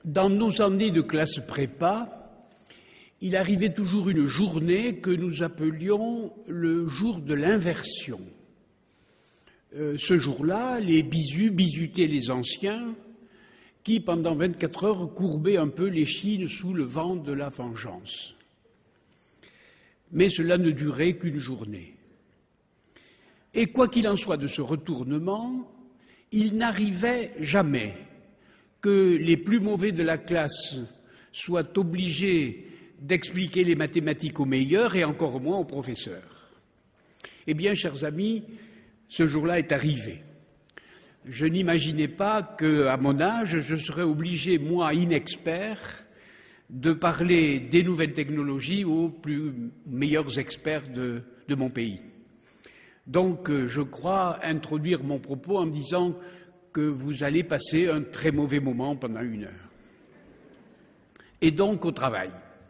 Dans nos années de classe prépa, il arrivait toujours une journée que nous appelions le jour de l'inversion. Ce jour-là, les bisus bisutaient les anciens qui, pendant 24 heures, courbaient un peu l'échine sous le vent de la vengeance. Mais cela ne durait qu'une journée. Et quoi qu'il en soit de ce retournement, il n'arrivait jamais que les plus mauvais de la classe soient obligés d'expliquer les mathématiques aux meilleurs et encore moins aux professeurs. Eh bien, chers amis, ce jour-là est arrivé. Je n'imaginais pas qu'à mon âge, je serais obligé, moi, inexpert, de parler des nouvelles technologies aux plus meilleurs experts de mon pays. Donc, je crois introduire mon propos en disant que vous allez passer un très mauvais moment pendant 1 heure. Et donc, au travail.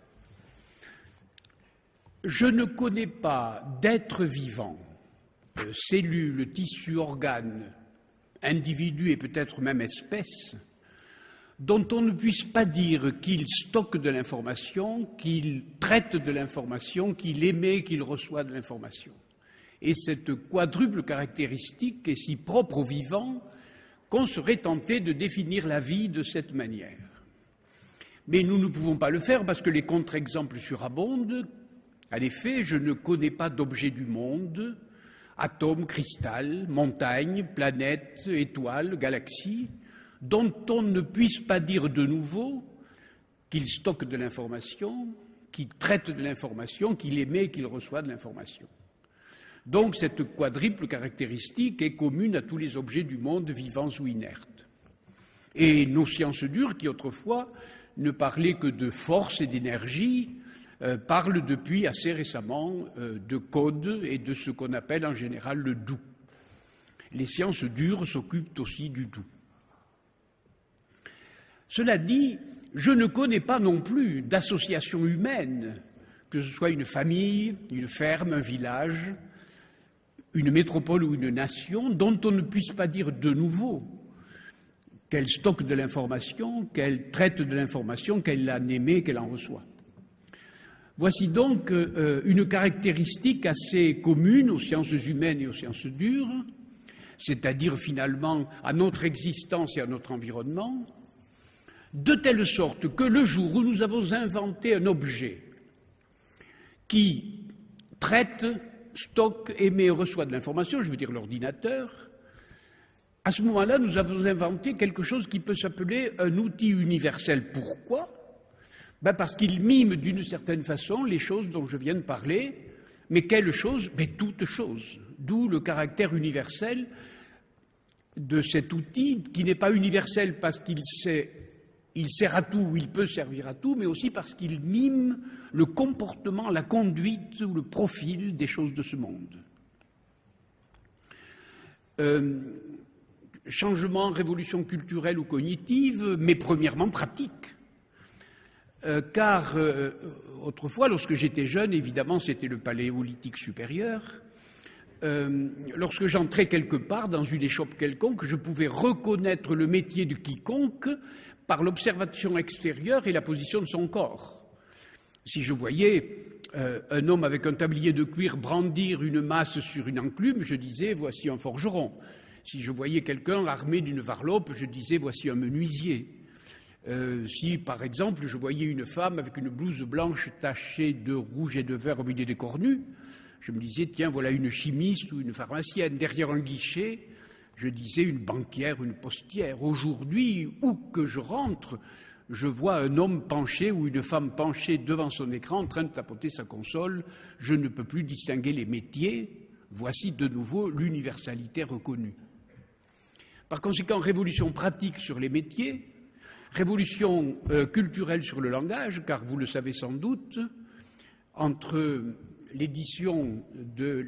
Je ne connais pas d'être vivant, cellules, tissus, organes, individus et peut-être même espèces, dont on ne puisse pas dire qu'il stocke de l'information, qu'il traite de l'information, qu'il émet, qu'il reçoit de l'information. Et cette quadruple caractéristique est si propre au vivant qu'on serait tenté de définir la vie de cette manière. Mais nous ne pouvons pas le faire parce que les contre-exemples surabondent. En effet, je ne connais pas d'objet du monde, atomes, cristal, montagnes, planètes, étoiles, galaxies, dont on ne puisse pas dire de nouveau qu'il stocke de l'information, qu'il traite de l'information, qu'il émet et qu'il reçoit de l'information. Donc cette quadruple caractéristique est commune à tous les objets du monde, vivants ou inertes. Et nos sciences dures, qui autrefois ne parlaient que de force et d'énergie, parlent depuis assez récemment de code et de ce qu'on appelle en général le doux. Les sciences dures s'occupent aussi du doux. Cela dit, je ne connais pas non plus d'association humaine, que ce soit une famille, une ferme, un village, une métropole ou une nation, dont on ne puisse pas dire de nouveau qu'elle stocke de l'information, qu'elle traite de l'information, qu'elle en émet, qu'elle en reçoit. Voici donc une caractéristique assez commune aux sciences humaines et aux sciences dures, c'est-à-dire finalement à notre existence et à notre environnement, de telle sorte que le jour où nous avons inventé un objet qui traite, stocke, émet et reçoit de l'information, je veux dire l'ordinateur, à ce moment-là, nous avons inventé quelque chose qui peut s'appeler un outil universel. Pourquoi ? Parce qu'il mime d'une certaine façon les choses dont je viens de parler, mais quelles choses ? Toutes choses. D'où le caractère universel de cet outil, qui n'est pas universel parce qu'il sert à tout ou il peut servir à tout, mais aussi parce qu'il mime le comportement, la conduite ou le profil des choses de ce monde. Changement, révolution culturelle ou cognitive, mais premièrement pratique. Car autrefois, lorsque j'étais jeune, évidemment, c'était le paléolithique supérieur, lorsque j'entrais quelque part dans une échoppe quelconque, je pouvais reconnaître le métier de quiconque par l'observation extérieure et la position de son corps. Si je voyais un homme avec un tablier de cuir brandir une masse sur une enclume, je disais « voici un forgeron ». Si je voyais quelqu'un armé d'une varlope, je disais « voici un menuisier ». Si, par exemple, je voyais une femme avec une blouse blanche tachée de rouge et de vert au milieu des cornues, je me disais, tiens, voilà une chimiste ou une pharmacienne. Derrière un guichet, je disais une banquière, une postière. Aujourd'hui, où que je rentre, je vois un homme penché ou une femme penchée devant son écran en train de tapoter sa console. Je ne peux plus distinguer les métiers. Voici de nouveau l'universalité reconnue. Par conséquent, révolution pratique sur les métiers, révolution culturelle sur le langage, car vous le savez sans doute, entre l'édition de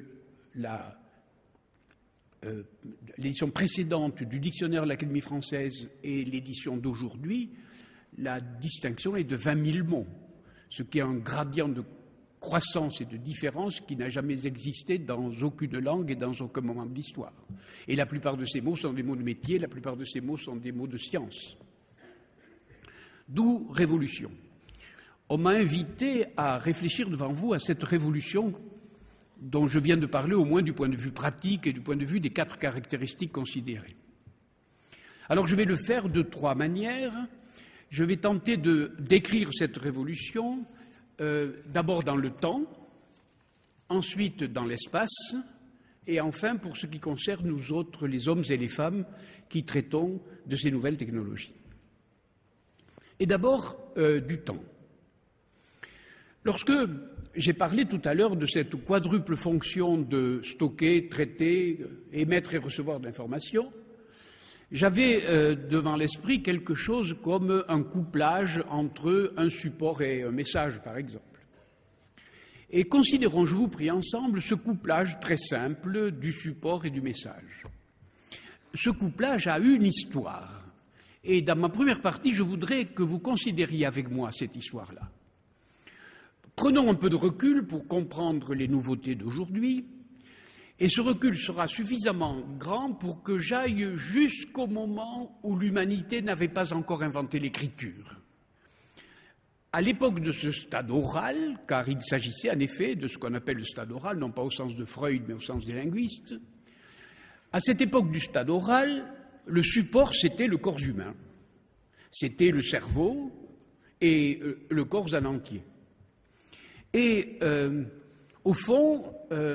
l'édition précédente du dictionnaire de l'Académie française et l'édition d'aujourd'hui, la distinction est de 20 000 mots, ce qui est un gradient de croissance et de différence qui n'a jamais existé dans aucune langue et dans aucun moment de l'histoire. Et la plupart de ces mots sont des mots de métier, la plupart de ces mots sont des mots de science. D'où révolution. On m'a invité à réfléchir devant vous à cette révolution dont je viens de parler, au moins du point de vue pratique et du point de vue des 4 caractéristiques considérées. Alors je vais le faire de 3 manières. Je vais tenter de décrire cette révolution, d'abord dans le temps, ensuite dans l'espace, et enfin pour ce qui concerne nous autres, les hommes et les femmes, qui traitons de ces nouvelles technologies. Et d'abord du temps. Lorsque j'ai parlé tout à l'heure de cette quadruple fonction de stocker, traiter, émettre et recevoir de l'information, j'avais devant l'esprit quelque chose comme un couplage entre un support et un message, par exemple. Et considérons, je vous prie, ensemble ce couplage très simple du support et du message. Ce couplage a une histoire. Et dans ma première partie, je voudrais que vous considériez avec moi cette histoire-là. Prenons un peu de recul pour comprendre les nouveautés d'aujourd'hui, et ce recul sera suffisamment grand pour que j'aille jusqu'au moment où l'humanité n'avait pas encore inventé l'écriture. À l'époque de ce stade oral, car il s'agissait en effet de ce qu'on appelle le stade oral, non pas au sens de Freud, mais au sens des linguistes, à cette époque du stade oral, le support, c'était le corps humain. C'était le cerveau et le corps en entier. Et au fond,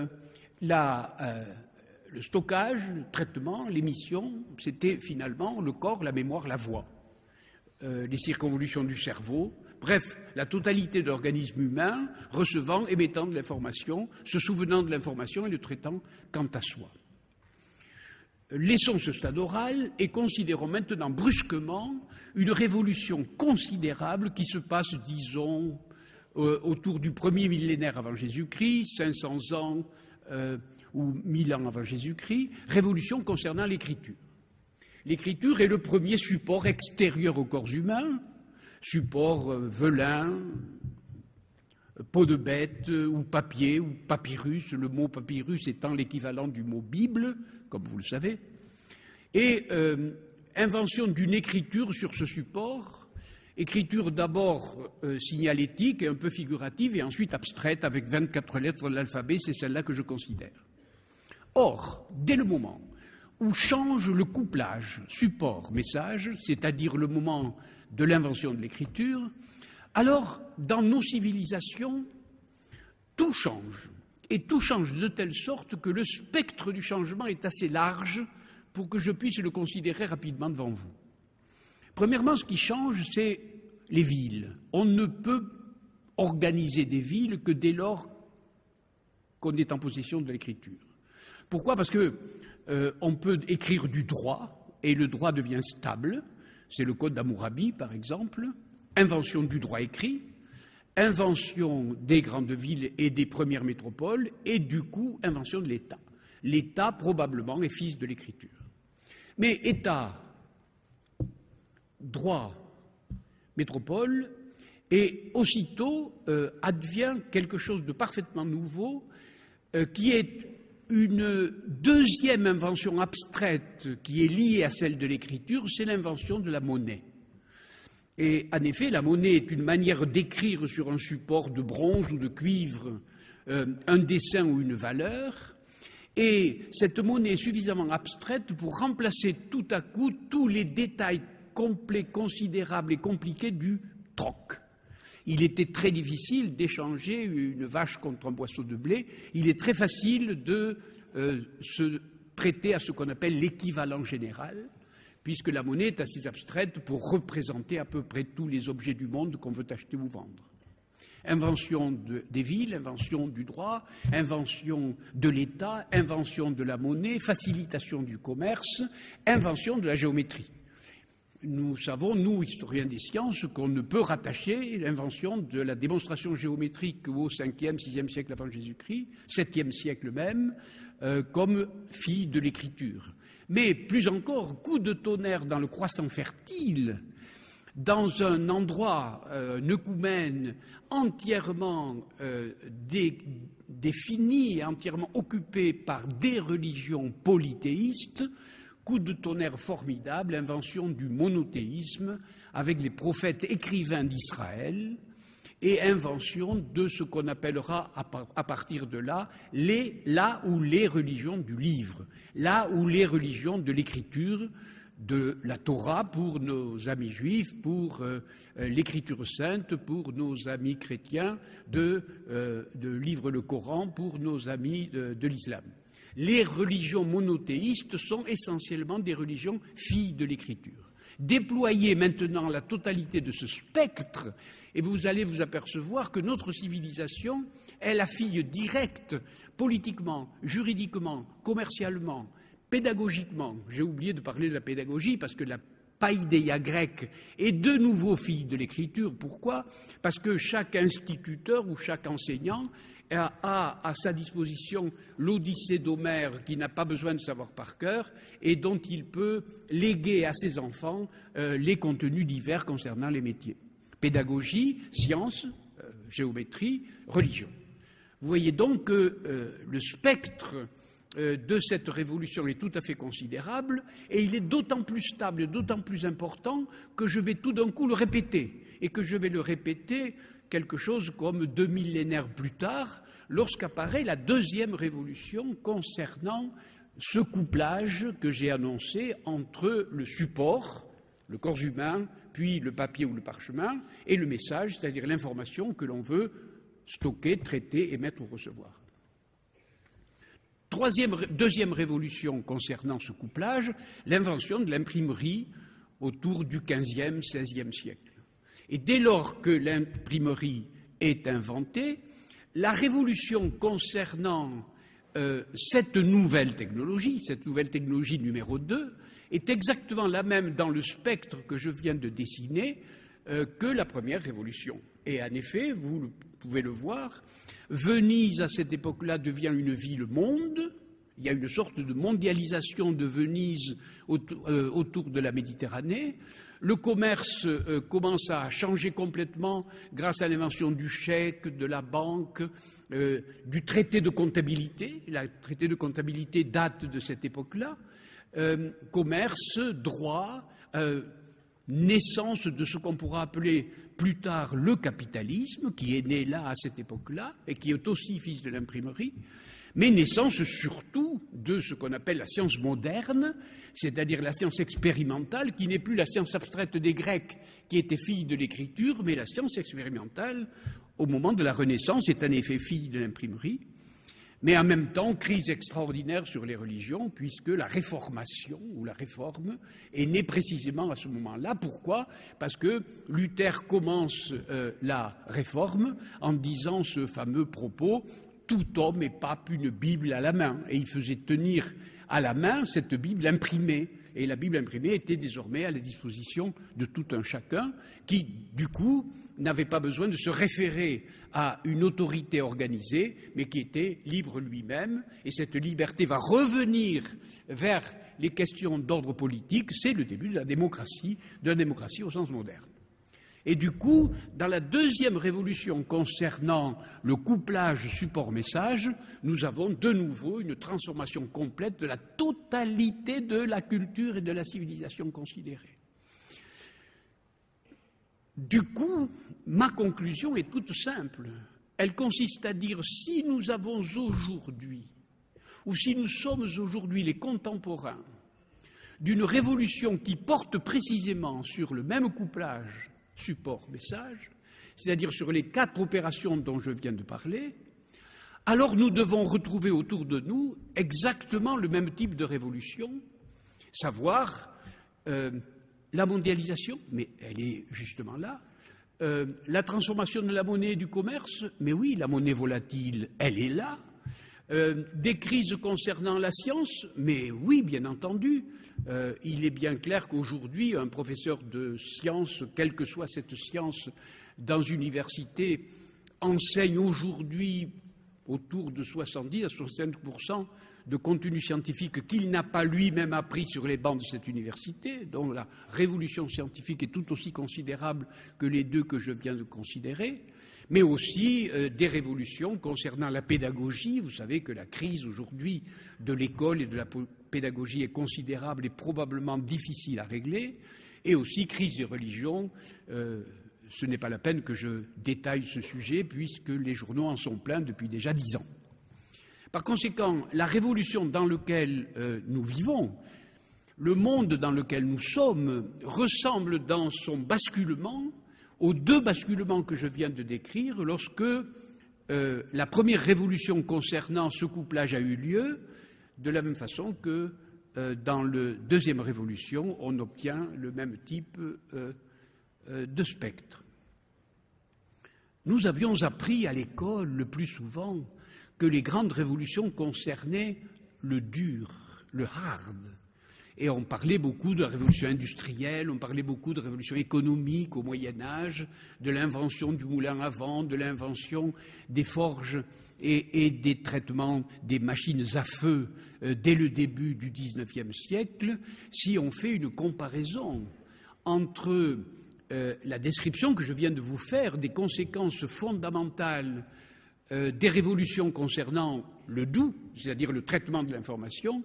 le stockage, le traitement, l'émission, c'était finalement le corps, la mémoire, la voix, les circonvolutions du cerveau, bref, la totalité de l'organisme humain recevant, émettant de l'information, se souvenant de l'information et le traitant quant à soi. Laissons ce stade oral et considérons maintenant brusquement une révolution considérable qui se passe, disons, autour du premier millénaire avant Jésus-Christ, 500 ans ou 1000 ans avant Jésus-Christ, révolution concernant l'écriture. L'écriture est le premier support extérieur au corps humain, support velin, peau de bête ou papier ou papyrus, le mot papyrus étant l'équivalent du mot Bible, comme vous le savez, et invention d'une écriture sur ce support. Écriture d'abord signalétique et un peu figurative et ensuite abstraite avec 24 lettres de l'alphabet, c'est celle-là que je considère. Or, dès le moment où change le couplage support-message, c'est-à-dire le moment de l'invention de l'écriture, alors dans nos civilisations, tout change. Et tout change de telle sorte que le spectre du changement est assez large pour que je puisse le considérer rapidement devant vous. Premièrement, ce qui change, c'est les villes. On ne peut organiser des villes que dès lors qu'on est en possession de l'écriture. Pourquoi ? Parce que on peut écrire du droit et le droit devient stable. C'est le code d'Hammurabi, par exemple. Invention du droit écrit, invention des grandes villes et des premières métropoles, et du coup, invention de l'État. L'État, probablement, est fils de l'écriture. Mais État, droit, métropole, et aussitôt advient quelque chose de parfaitement nouveau, qui est une deuxième invention abstraite qui est liée à celle de l'écriture, c'est l'invention de la monnaie. Et en effet, la monnaie est une manière d'écrire sur un support de bronze ou de cuivre un dessin ou une valeur, et cette monnaie est suffisamment abstraite pour remplacer tout à coup tous les détails complets, considérables et compliqués du troc. Il était très difficile d'échanger une vache contre un boisseau de blé. Il est très facile de se prêter à ce qu'on appelle l'équivalent général, puisque la monnaie est assez abstraite pour représenter à peu près tous les objets du monde qu'on veut acheter ou vendre. Invention des villes, invention du droit, invention de l'État, invention de la monnaie, facilitation du commerce, invention de la géométrie. Nous savons, nous, historiens des sciences, qu'on ne peut rattacher l'invention de la démonstration géométrique au 5e, 6e siècle avant Jésus-Christ, 7e siècle même, comme fille de l'écriture. Mais plus encore, coup de tonnerre dans le croissant fertile, dans un endroit, Neucoumène, entièrement défini, entièrement occupé par des religions polythéistes, coup de tonnerre formidable, invention du monothéisme avec les prophètes écrivains d'Israël et invention de ce qu'on appellera à partir de là les religions du livre, les religions de l'écriture, de la Torah pour nos amis juifs, pour l'écriture sainte, pour nos amis chrétiens, de livre le Coran pour nos amis de l'islam. Les religions monothéistes sont essentiellement des religions filles de l'écriture. Déployez maintenant la totalité de ce spectre et vous allez vous apercevoir que notre civilisation est la fille directe, politiquement, juridiquement, commercialement, pédagogiquement. J'ai oublié de parler de la pédagogie parce que la païdéia grecque est de nouveau fille de l'écriture. Pourquoi ? Parce que chaque instituteur ou chaque enseignant a à sa disposition l'Odyssée d'Homère qu'il n'a pas besoin de savoir par cœur et dont il peut léguer à ses enfants les contenus divers concernant les métiers. Pédagogie, sciences, géométrie, religion. Vous voyez donc que le spectre de cette révolution est tout à fait considérable et il est d'autant plus stable et d'autant plus important que je vais tout d'un coup le répéter et que je vais le répéter quelque chose comme 2 millénaires plus tard lorsqu'apparaît la deuxième révolution concernant ce couplage que j'ai annoncé entre le support, le corps humain, puis le papier ou le parchemin et le message, c'est-à-dire l'information que l'on veut stocker, traiter, émettre ou recevoir. Deuxième révolution concernant ce couplage, l'invention de l'imprimerie autour du XVe, XVIe siècle. Et dès lors que l'imprimerie est inventée, la révolution concernant cette nouvelle technologie numéro 2, est exactement la même dans le spectre que je viens de dessiner que la première révolution. Et en effet, vous pouvez le voir, Venise, à cette époque-là, devient une ville-monde. Il y a une sorte de mondialisation de Venise autour de la Méditerranée. Le commerce commence à changer complètement grâce à l'invention du chèque, de la banque, du traité de comptabilité. Le traité de comptabilité date de cette époque-là. Commerce, droit, naissance de ce qu'on pourra appeler plus tard le capitalisme, qui est né là à cette époque-là et qui est aussi fils de l'imprimerie, mais naissance surtout de ce qu'on appelle la science moderne, c'est-à-dire la science expérimentale, qui n'est plus la science abstraite des Grecs, qui était fille de l'écriture, mais la science expérimentale, au moment de la Renaissance, est en effet fille de l'imprimerie. Mais en même temps, crise extraordinaire sur les religions, puisque la réformation ou la réforme est née précisément à ce moment-là. Pourquoi ? Parce que Luther commence la réforme en disant ce fameux propos « Tout homme est pape une Bible à la main ». Et il faisait tenir à la main cette Bible imprimée. Et la Bible imprimée était désormais à la disposition de tout un chacun qui, du coup, n'avait pas besoin de se référer à une autorité organisée, mais qui était libre lui-même. Et cette liberté va revenir vers les questions d'ordre politique. C'est le début de la démocratie au sens moderne. Et du coup, dans la deuxième révolution concernant le couplage support-message, nous avons de nouveau une transformation complète de la totalité de la culture et de la civilisation considérée. Du coup, ma conclusion est toute simple. Elle consiste à dire si nous avons aujourd'hui, ou si nous sommes aujourd'hui les contemporains d'une révolution qui porte précisément sur le même couplage support-message, c'est-à-dire sur les 4 opérations dont je viens de parler, alors nous devons retrouver autour de nous exactement le même type de révolution, savoir la mondialisation, mais elle est justement là, la transformation de la monnaie et du commerce, mais oui, la monnaie volatile, elle est là, des crises concernant la science, mais oui, bien entendu, il est bien clair qu'aujourd'hui, un professeur de sciences, quelle que soit cette science, dans une université, enseigne aujourd'hui autour de 70 à 65% de contenu scientifique qu'il n'a pas lui-même appris sur les bancs de cette université, dont la révolution scientifique est tout aussi considérable que les 2 que je viens de considérer, mais aussi des révolutions concernant la pédagogie. Vous savez que la crise aujourd'hui de l'école et de la pédagogie est considérable et probablement difficile à régler, et aussi crise des religions. Ce n'est pas la peine que je détaille ce sujet, puisque les journaux en sont pleins depuis déjà 10 ans. Par conséquent, la révolution dans laquelle nous vivons, le monde dans lequel nous sommes, ressemble dans son basculement aux 2 basculements que je viens de décrire lorsque la première révolution concernant ce couplage a eu lieu, de la même façon que dans la deuxième révolution, on obtient le même type de spectre. Nous avions appris à l'école le plus souvent que les grandes révolutions concernaient le dur, le hard. Et on parlait beaucoup de la révolution industrielle, on parlait beaucoup de révolution économique au Moyen-Âge, de l'invention du moulin à vent, de l'invention des forges et des traitements des machines à feu dès le début du XIXe siècle. Si on fait une comparaison entre la description que je viens de vous faire des conséquences fondamentales des révolutions concernant le doux, c'est-à-dire le traitement de l'information,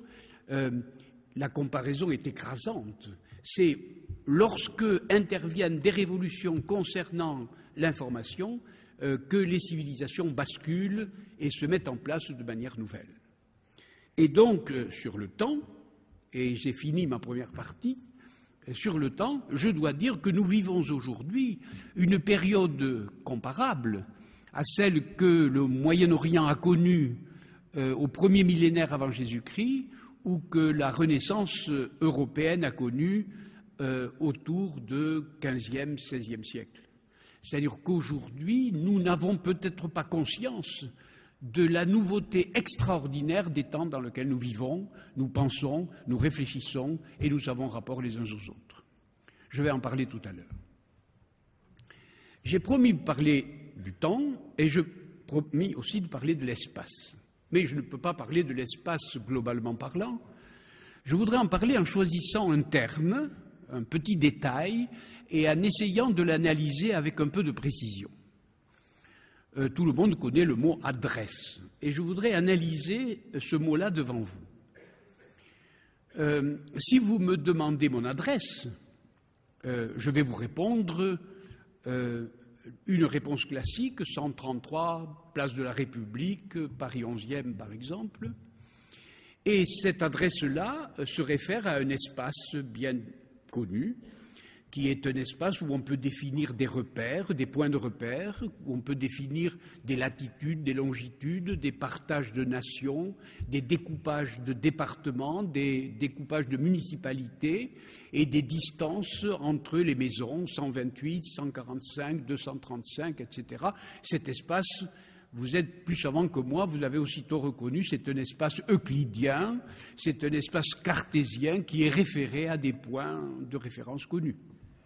la comparaison est écrasante. C'est lorsque interviennent des révolutions concernant l'information que les civilisations basculent et se mettent en place de manière nouvelle. Et donc, sur le temps, et j'ai fini ma première partie, sur le temps, je dois dire que nous vivons aujourd'hui une période comparable à celle que le Moyen-Orient a connue au premier millénaire avant Jésus-Christ, ou que la Renaissance européenne a connue autour du XVe, XVIe siècle. C'est-à-dire qu'aujourd'hui, nous n'avons peut-être pas conscience de la nouveauté extraordinaire des temps dans lesquels nous vivons, nous pensons, nous réfléchissons et nous avons rapport les uns aux autres. Je vais en parler tout à l'heure. J'ai promis de parler du temps et je promis aussi de parler de l'espace. Mais je ne peux pas parler de l'espace globalement parlant. Je voudrais en parler en choisissant un terme, un petit détail, et en essayant de l'analyser avec un peu de précision. Tout le monde connaît le mot « adresse », et je voudrais analyser ce mot-là devant vous. Si vous me demandez mon adresse, je vais vous répondre une réponse classique, 133, place de la République, Paris 11e par exemple. Et cette adresse-là se réfère à un espace bien connu, qui est un espace où on peut définir des repères, des points de repère, où on peut définir des latitudes, des longitudes, des partages de nations, des découpages de départements, des découpages de municipalités et des distances entre les maisons, 128, 145, 235, etc. Cet espace, vous êtes plus savant que moi, vous l'avez aussitôt reconnu, c'est un espace euclidien, c'est un espace cartésien qui est référé à des points de référence connus.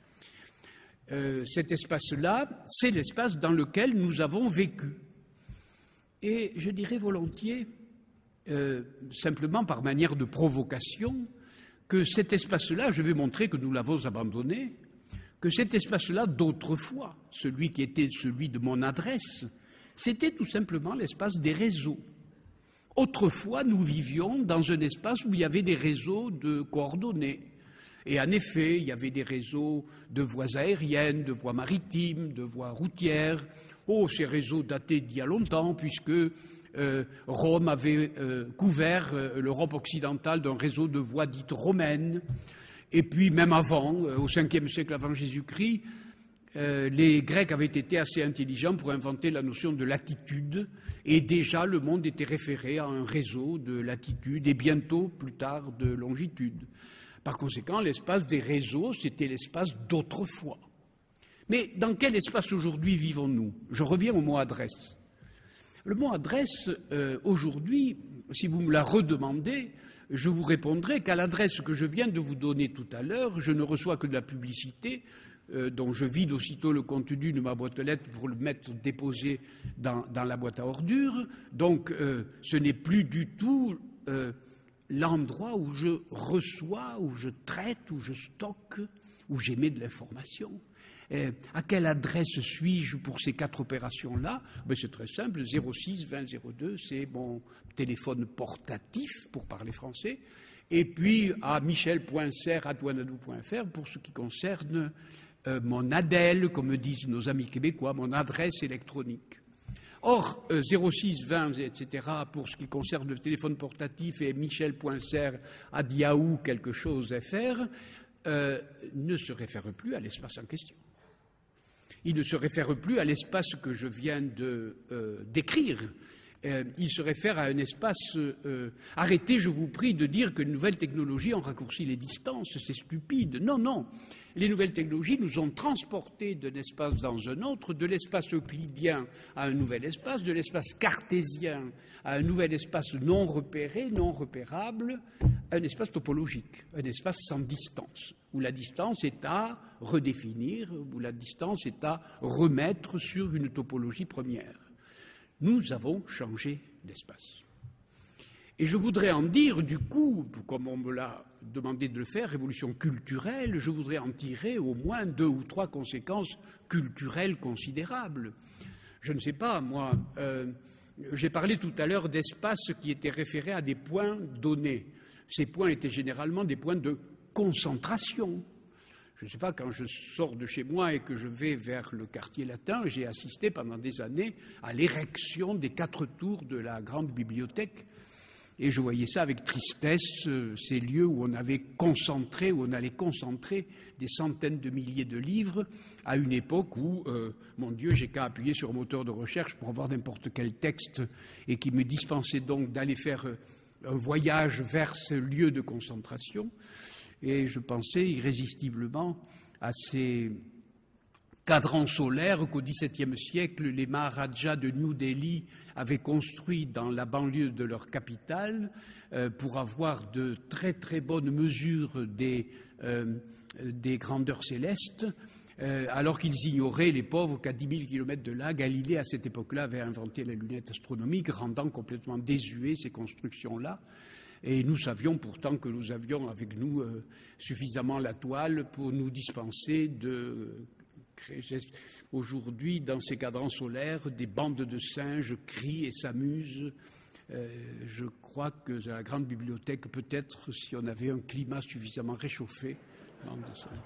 Cet espace-là, c'est l'espace dans lequel nous avons vécu. Et je dirais volontiers, simplement par manière de provocation, que cet espace-là, je vais montrer que nous l'avons abandonné, que cet espace-là d'autrefois, celui qui était celui de mon adresse, c'était tout simplement l'espace des réseaux. Autrefois, nous vivions dans un espace où il y avait des réseaux de coordonnées. Et en effet, il y avait des réseaux de voies aériennes, de voies maritimes, de voies routières. Oh, ces réseaux dataient d'il y a longtemps, puisque Rome avait couvert l'Europe occidentale d'un réseau de voies dites romaines. Et puis, même avant, au 5e siècle avant Jésus-Christ, les Grecs avaient été assez intelligents pour inventer la notion de latitude, et déjà le monde était référé à un réseau de latitude, et bientôt, plus tard, de longitude. Par conséquent, l'espace des réseaux, c'était l'espace d'autrefois. Mais dans quel espace aujourd'hui vivons-nous? Je reviens au mot adresse. Le mot adresse, aujourd'hui, si vous me la redemandez, je vous répondrai qu'à l'adresse que je viens de vous donner tout à l'heure, je ne reçois que de la publicité, dont je vide aussitôt le contenu de ma boîte aux lettres pour le mettre déposé dans la boîte à ordures. Donc, ce n'est plus du tout l'endroit où je reçois, où je traite, où je stocke, où j'émets de l'information. À quelle adresse suis-je pour ces 4 opérations-là? C'est très simple, 06 20 02, c'est mon téléphone portatif, pour parler français, et puis à michel.serre@wanadoo.fr pour ce qui concerne mon ADEL, comme disent nos amis québécois, mon adresse électronique. Or, 06 20, etc., pour ce qui concerne le téléphone portatif et michel.serre@yahoo quelque chose fr, ne se réfère plus à l'espace en question. Il ne se réfère plus à l'espace que je viens de décrire. Il se réfère à un espace... arrêtez, je vous prie, de dire que les nouvelles technologies ont raccourci les distances, c'est stupide. Non, non. Les nouvelles technologies nous ont transportés d'un espace dans un autre, de l'espace euclidien à un nouvel espace, de l'espace cartésien à un nouvel espace non repéré, non repérable, un espace topologique, un espace sans distance, où la distance est à redéfinir, où la distance est à remettre sur une topologie première. Nous avons changé d'espace. Et je voudrais en dire, du coup, comme on me l'a demandé de le faire, révolution culturelle, je voudrais en tirer au moins 2 ou 3 conséquences culturelles considérables. Je ne sais pas, moi, j'ai parlé tout à l'heure d'espaces qui étaient référés à des points donnés. Ces points étaient généralement des points de concentration. Je ne sais pas, quand je sors de chez moi et que je vais vers le quartier latin, j'ai assisté pendant des années à l'érection des 4 tours de la grande bibliothèque. Et je voyais ça avec tristesse, ces lieux où on avait concentré, où on allait concentrer des centaines de milliers de livres, à une époque où, mon Dieu, j'ai qu'à appuyer sur un moteur de recherche pour avoir n'importe quel texte, et qui me dispensait donc d'aller faire un voyage vers ce lieu de concentration. Et je pensais irrésistiblement à ces cadrans solaires qu'au XVIIe siècle, les Maharajas de New Delhi avaient construits dans la banlieue de leur capitale pour avoir de très très bonnes mesures des grandeurs célestes, alors qu'ils ignoraient, les pauvres, qu'à 10 000 kilomètres de là, Galilée, à cette époque-là, avait inventé la lunette astronomique, rendant complètement désuet ces constructions-là. Et nous savions pourtant que nous avions avec nous suffisamment la toile pour nous dispenser de créer aujourd'hui, dans ces cadrans solaires, des bandes de singes crient et s'amusent. Je crois que dans la grande bibliothèque, peut-être, si on avait un climat suffisamment réchauffé, bande de singes.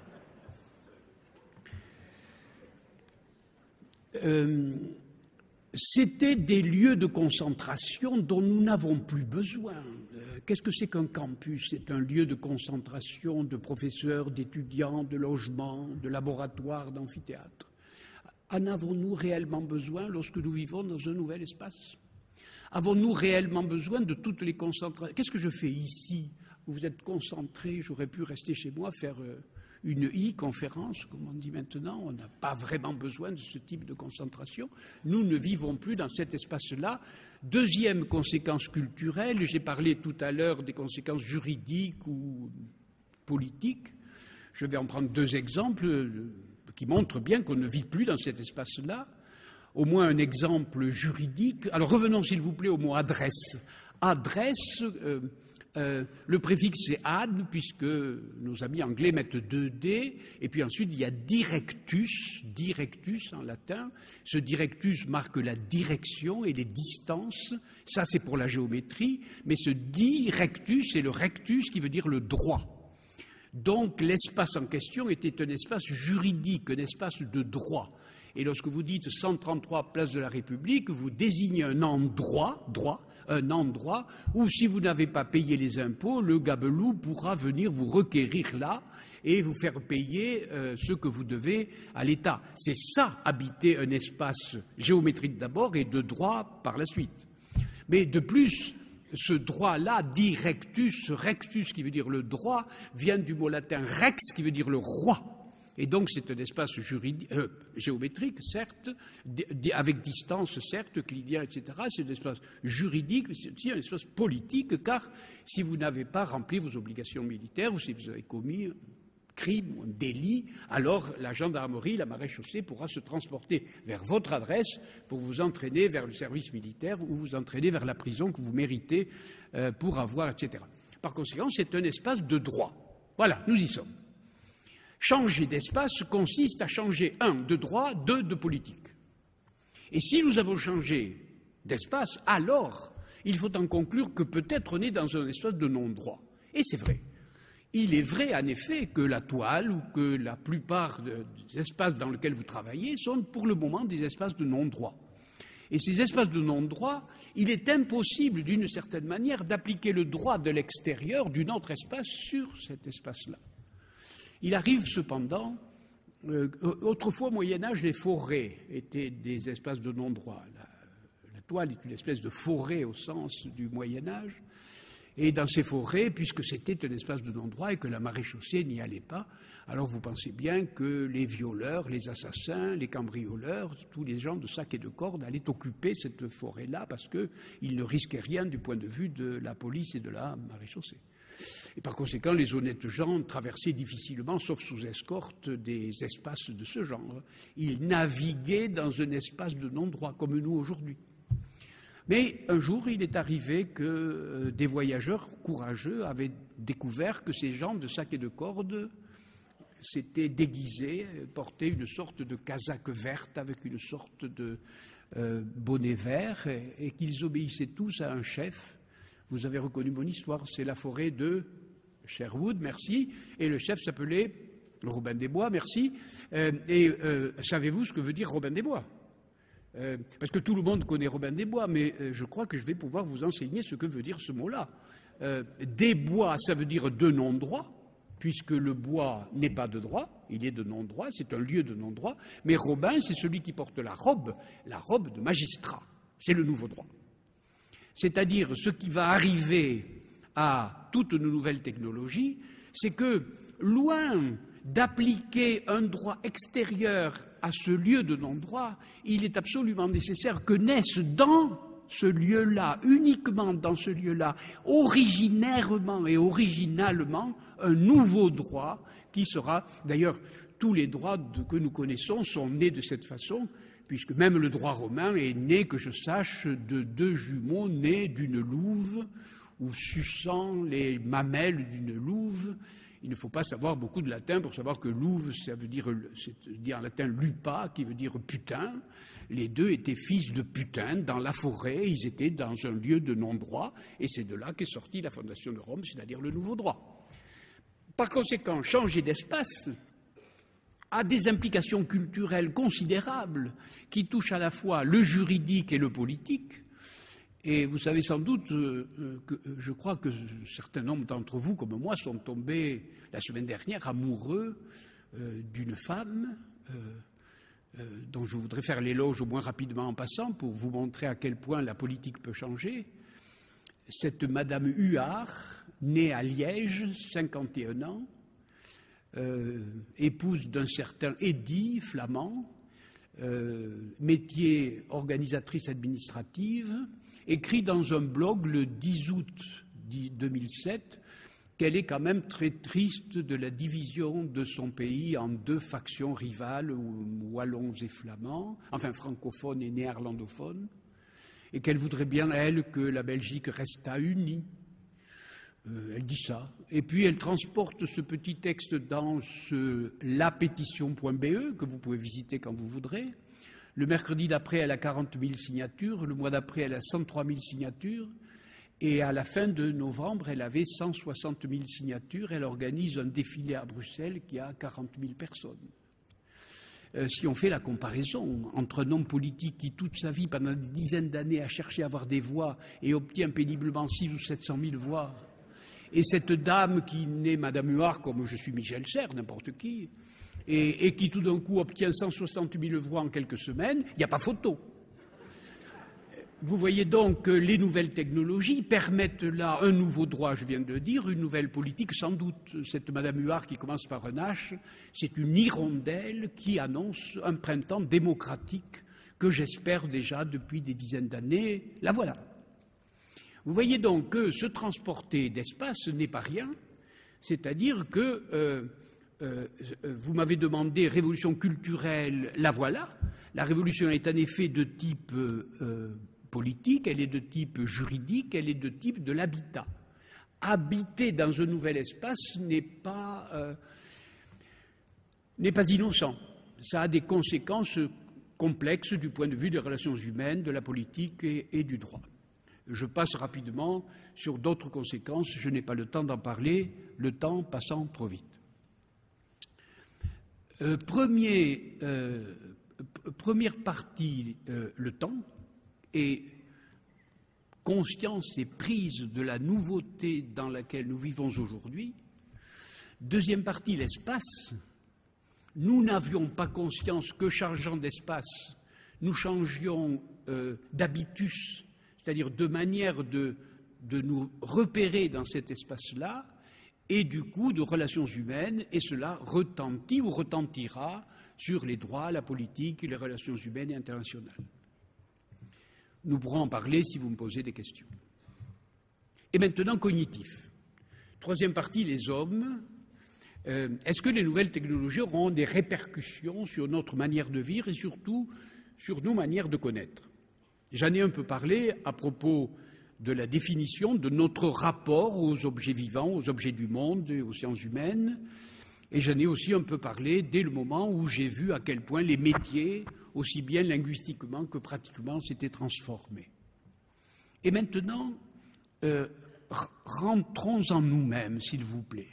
C'étaient des lieux de concentration dont nous n'avons plus besoin. Qu'est-ce que c'est qu'un campus? C'est un lieu de concentration de professeurs, d'étudiants, de logements, de laboratoires, d'amphithéâtres. En avons-nous réellement besoin lorsque nous vivons dans un nouvel espace? Avons-nous réellement besoin de toutes les concentrations? Qu'est-ce que je fais ici? Vous êtes concentrés, j'aurais pu rester chez moi, faire une e-conférence, comme on dit maintenant. On n'a pas vraiment besoin de ce type de concentration. Nous ne vivons plus dans cet espace-là. Deuxième conséquence culturelle, j'ai parlé tout à l'heure des conséquences juridiques ou politiques. Je vais en prendre 2 exemples qui montrent bien qu'on ne vit plus dans cet espace-là. Au moins un exemple juridique. Alors revenons s'il vous plaît au mot adresse. Adresse... le préfixe c'est ad, puisque nos amis anglais mettent 2D, et puis ensuite il y a directus en latin. Ce directus marque la direction et les distances, ça c'est pour la géométrie, mais ce directus c'est le rectus qui veut dire le droit. Donc l'espace en question était un espace juridique, un espace de droit. Et lorsque vous dites 133 place de la République, vous désignez un endroit, un endroit où, si vous n'avez pas payé les impôts, le gabelou pourra venir vous requérir là et vous faire payer ce que vous devez à l'État. C'est ça, habiter un espace géométrique d'abord et de droit par la suite. Mais de plus, ce droit-là, dit rectus, rectus qui veut dire le droit, vient du mot latin rex qui veut dire le roi. Et donc c'est un espace géométrique, certes, avec distance, certes, euclidien, etc. C'est un espace juridique, mais c'est aussi un espace politique, car si vous n'avez pas rempli vos obligations militaires, ou si vous avez commis un crime ou un délit, alors la gendarmerie, la maréchaussée pourra se transporter vers votre adresse pour vous entraîner vers le service militaire ou vous entraîner vers la prison que vous méritez pour avoir, etc. Par conséquent, c'est un espace de droit. Voilà, nous y sommes. Changer d'espace consiste à changer, 1, de droit, 2, de politique. Et si nous avons changé d'espace, alors il faut en conclure que peut-être on est dans un espace de non-droit. Et c'est vrai. Il est vrai, en effet, que la toile ou que la plupart des espaces dans lesquels vous travaillez sont pour le moment des espaces de non-droit. Et ces espaces de non-droit, il est impossible, d'une certaine manière, d'appliquer le droit de l'extérieur d'un autre espace sur cet espace-là. Il arrive cependant, autrefois au Moyen-Âge, les forêts étaient des espaces de non-droit. La toile est une espèce de forêt au sens du Moyen-Âge. Et dans ces forêts, puisque c'était un espace de non-droit et que la maréchaussée n'y allait pas, alors vous pensez bien que les violeurs, les assassins, les cambrioleurs, tous les gens de sac et de corde allaient occuper cette forêt-là parce qu'ils ne risquaient rien du point de vue de la police et de la maréchaussée. Et par conséquent, les honnêtes gens traversaient difficilement, sauf sous escorte, des espaces de ce genre. Ils naviguaient dans un espace de non-droit, comme nous aujourd'hui. Mais un jour, il est arrivé que des voyageurs courageux avaient découvert que ces gens de sac et de corde s'étaient déguisés, portaient une sorte de casaque verte avec une sorte de bonnet vert et qu'ils obéissaient tous à un chef. Vous avez reconnu mon histoire, c'est la forêt de Sherwood, merci, et le chef s'appelait Robin des Bois, merci. Savez-vous ce que veut dire Robin des Bois ? Parce que tout le monde connaît Robin des Bois, mais je crois que je vais pouvoir vous enseigner ce que veut dire ce mot-là. Des bois, ça veut dire de non-droit, puisque le bois n'est pas de droit, il est de non-droit, c'est un lieu de non-droit, mais Robin, c'est celui qui porte la robe de magistrat, c'est le nouveau droit. C'est-à-dire, ce qui va arriver à toutes nos nouvelles technologies, c'est que, loin d'appliquer un droit extérieur à ce lieu de non-droit, il est absolument nécessaire que naisse dans ce lieu-là, uniquement dans ce lieu-là, originairement et originalement, un nouveau droit qui sera, d'ailleurs, tous les droits que nous connaissons sont nés de cette façon, puisque même le droit romain est né, que je sache, de deux jumeaux nés d'une louve ou suçant les mamelles d'une louve. Il ne faut pas savoir beaucoup de latin pour savoir que louve, ça veut dire, c'est en latin lupa, qui veut dire putain. Les deux étaient fils de putain dans la forêt, ils étaient dans un lieu de non-droit, et c'est de là qu'est sortie la fondation de Rome, c'est-à-dire le nouveau droit. Par conséquent, changer d'espace a des implications culturelles considérables qui touchent à la fois le juridique et le politique. Et vous savez sans doute que je crois que un certain nombre d'entre vous, comme moi, sont tombés la semaine dernière amoureux d'une femme dont je voudrais faire l'éloge au moins rapidement en passant pour vous montrer à quel point la politique peut changer. Cette Madame Huard, née à Liège, 51 ans, épouse d'un certain Eddy, flamand, métier organisatrice administrative, écrit dans un blog le 10 août 2007 qu'elle est quand même très triste de la division de son pays en deux factions rivales, wallons et flamands, enfin francophones et néerlandophones, et qu'elle voudrait bien, elle, que la Belgique restât unie. Elle dit ça. Et puis elle transporte ce petit texte dans lapétition.be que vous pouvez visiter quand vous voudrez. Le mercredi d'après, elle a 40 000 signatures. Le mois d'après, elle a 103 000 signatures. Et à la fin de novembre, elle avait 160 000 signatures. Elle organise un défilé à Bruxelles qui a 40 000 personnes. Si on fait la comparaison entre un homme politique qui, toute sa vie, pendant des dizaines d'années, a cherché à avoir des voix et obtient péniblement 600 ou 700 000 voix, et cette dame qui naît Madame Huard, comme je suis Michel Serres, n'importe qui, et qui tout d'un coup obtient 160 000 voix en quelques semaines, il n'y a pas photo. Vous voyez donc que les nouvelles technologies permettent là un nouveau droit, je viens de le dire, une nouvelle politique sans doute. Cette Madame Huard qui commence par un H, c'est une hirondelle qui annonce un printemps démocratique que j'espère déjà depuis des dizaines d'années. La voilà. Vous voyez donc que se transporter d'espace n'est pas rien, c'est-à-dire que vous m'avez demandé révolution culturelle, la voilà. La révolution est en effet de type politique, elle est de type juridique, elle est de type de l'habitat. Habiter dans un nouvel espace n'est pas innocent. Ça a des conséquences complexes du point de vue des relations humaines, de la politique et du droit. Je passe rapidement sur d'autres conséquences, je n'ai pas le temps d'en parler, le temps passant trop vite. Première partie, le temps, et conscience et prise de la nouveauté dans laquelle nous vivons aujourd'hui. Deuxième partie, l'espace. Nous n'avions pas conscience que changeant d'espace, nous changions d'habitus, c'est-à-dire de manière de nous repérer dans cet espace-là, et du coup de relations humaines, et cela retentit ou retentira sur les droits, la politique, les relations humaines et internationales. Nous pourrons en parler si vous me posez des questions. Et maintenant, cognitif. Troisième partie, les hommes. Est-ce que les nouvelles technologies auront des répercussions sur notre manière de vivre et surtout sur nos manières de connaître? J'en ai un peu parlé à propos de la définition de notre rapport aux objets vivants, aux objets du monde et aux sciences humaines. Et j'en ai aussi un peu parlé dès le moment où j'ai vu à quel point les métiers, aussi bien linguistiquement que pratiquement, s'étaient transformés. Et maintenant, rentrons en nous-mêmes, s'il vous plaît.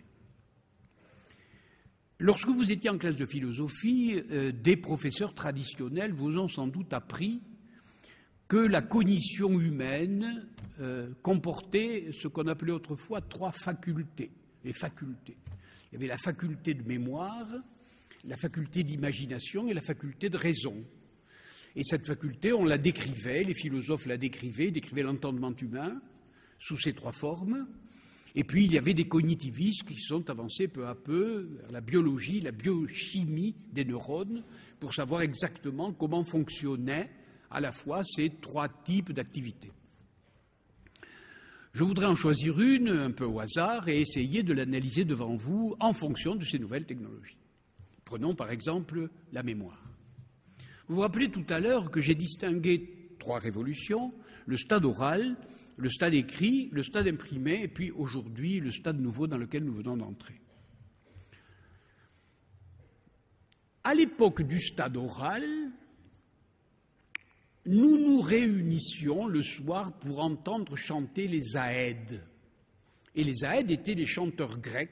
Lorsque vous étiez en classe de philosophie, des professeurs traditionnels vous ont sans doute appris que la cognition humaine comportait ce qu'on appelait autrefois 3 facultés, les facultés. Il y avait la faculté de mémoire, la faculté d'imagination et la faculté de raison. Et cette faculté, on la décrivait, les philosophes la décrivaient l'entendement humain sous ces 3 formes. Et puis il y avait des cognitivistes qui sont avancés peu à peu vers la biologie, la biochimie des neurones pour savoir exactement comment fonctionnaient à la fois ces 3 types d'activités. Je voudrais en choisir une, un peu au hasard, et essayer de l'analyser devant vous en fonction de ces nouvelles technologies. Prenons par exemple la mémoire. Vous vous rappelez tout à l'heure que j'ai distingué 3 révolutions, le stade oral, le stade écrit, le stade imprimé, et puis aujourd'hui le stade nouveau dans lequel nous venons d'entrer. À l'époque du stade oral, nous nous réunissions le soir pour entendre chanter les Aèdes. Et les Aèdes étaient les chanteurs grecs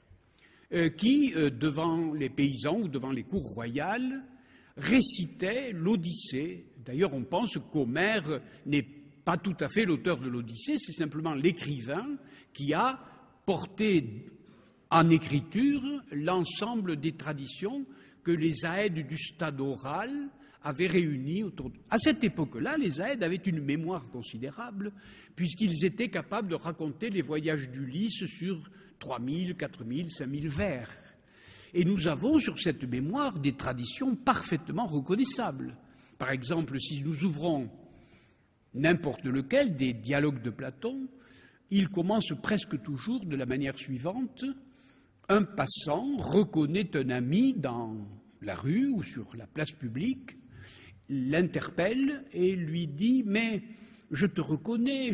qui, devant les paysans ou devant les cours royales, récitaient l'Odyssée. D'ailleurs, on pense qu'Homère n'est pas tout à fait l'auteur de l'Odyssée, c'est simplement l'écrivain qui a porté en écriture l'ensemble des traditions que les Aèdes du stade oral avaient réunies autour d'eux. À cette époque-là, les Aèdes avaient une mémoire considérable, puisqu'ils étaient capables de raconter les voyages d'Ulysse sur 3000, 4000, 5000 vers. Et nous avons sur cette mémoire des traditions parfaitement reconnaissables. Par exemple, si nous ouvrons n'importe lequel des dialogues de Platon, il commence presque toujours de la manière suivante. Un passant reconnaît un ami dans la rue ou sur la place publique, l'interpelle et lui dit « Mais je te reconnais,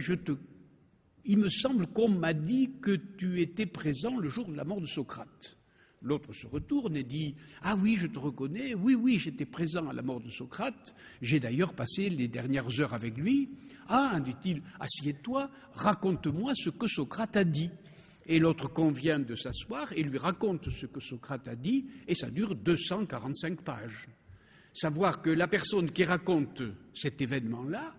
il me semble qu'on m'a dit que tu étais présent le jour de la mort de Socrate. » L'autre se retourne et dit « Ah oui, je te reconnais, oui, j'étais présent à la mort de Socrate, j'ai d'ailleurs passé les dernières heures avec lui. Ah, dit-il, assieds-toi, raconte-moi ce que Socrate a dit. » Et l'autre convient de s'asseoir et lui raconte ce que Socrate a dit, et ça dure 245 pages. Savoir que la personne qui raconte cet événement-là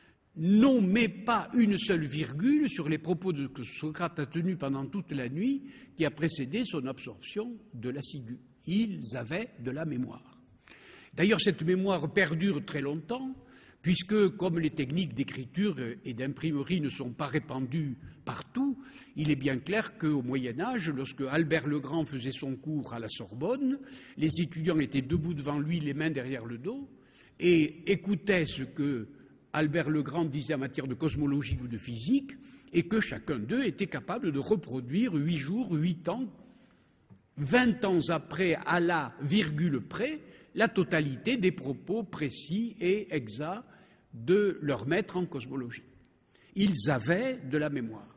n'omet pas une seule virgule sur les propos que Socrate a tenus pendant toute la nuit qui a précédé son absorption de la ciguë. Ils avaient de la mémoire. D'ailleurs, cette mémoire perdure très longtemps, puisque comme les techniques d'écriture et d'imprimerie ne sont pas répandues partout, il est bien clair qu'au Moyen-Âge, lorsque Albert le Grand faisait son cours à la Sorbonne, les étudiants étaient debout devant lui, les mains derrière le dos, et écoutaient ce que Albert le Grand disait en matière de cosmologie ou de physique, et que chacun d'eux était capable de reproduire 8 jours, 8 ans, 20 ans après, à la virgule près, la totalité des propos précis et exacts de leur maître en cosmologie. Ils avaient de la mémoire.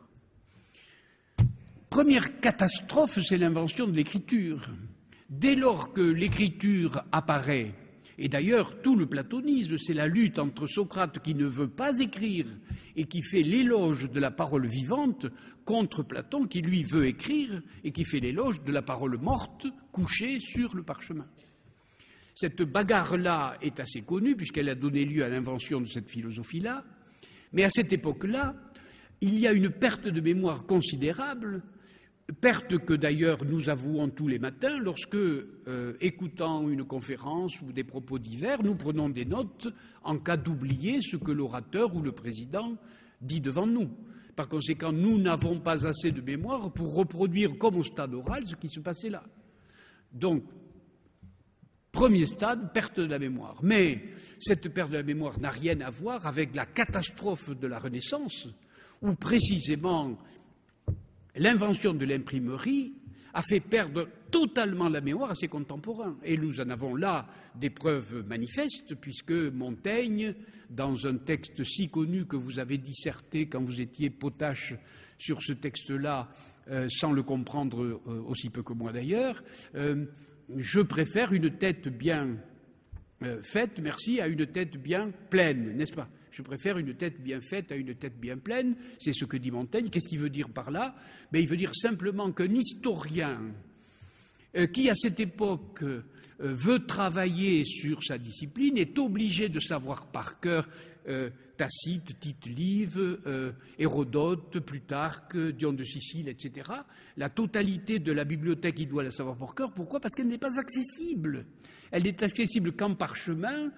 Première catastrophe, c'est l'invention de l'écriture. Dès lors que l'écriture apparaît, Et d'ailleurs, tout le platonisme, c'est la lutte entre Socrate qui ne veut pas écrire et qui fait l'éloge de la parole vivante contre Platon qui, lui, veut écrire et qui fait l'éloge de la parole morte couchée sur le parchemin. Cette bagarre-là est assez connue puisqu'elle a donné lieu à l'invention de cette philosophie-là, mais à cette époque-là, il y a une perte de mémoire considérable, perte que d'ailleurs nous avouons tous les matins lorsque, écoutant une conférence ou des propos divers, nous prenons des notes en cas d'oublier ce que l'orateur ou le président dit devant nous. Par conséquent, nous n'avons pas assez de mémoire pour reproduire comme au stade oral ce qui se passait là. Donc, premier stade, perte de la mémoire. Mais cette perte de la mémoire n'a rien à voir avec la catastrophe de la Renaissance, où précisément l'invention de l'imprimerie a fait perdre totalement la mémoire à ses contemporains. Et nous en avons là des preuves manifestes, puisque Montaigne, dans un texte si connu que vous avez disserté quand vous étiez potache sur ce texte-là, sans le comprendre aussi peu que moi d'ailleurs, je préfère une tête bien faite, merci, à une tête bien pleine, n'est-ce pas ? Je préfère une tête bien faite à une tête bien pleine, c'est ce que dit Montaigne. Qu'est-ce qu'il veut dire par là ? Il veut dire simplement qu'un historien qui, à cette époque, veut travailler sur sa discipline est obligé de savoir par cœur Tacite, Tite-Live, Hérodote, Plutarque, Dion de Sicile, etc. La totalité de la bibliothèque, il doit la savoir par cœur. Pourquoi ? Parce qu'elle n'est pas accessible. Elle n'est accessible qu'en parchemin,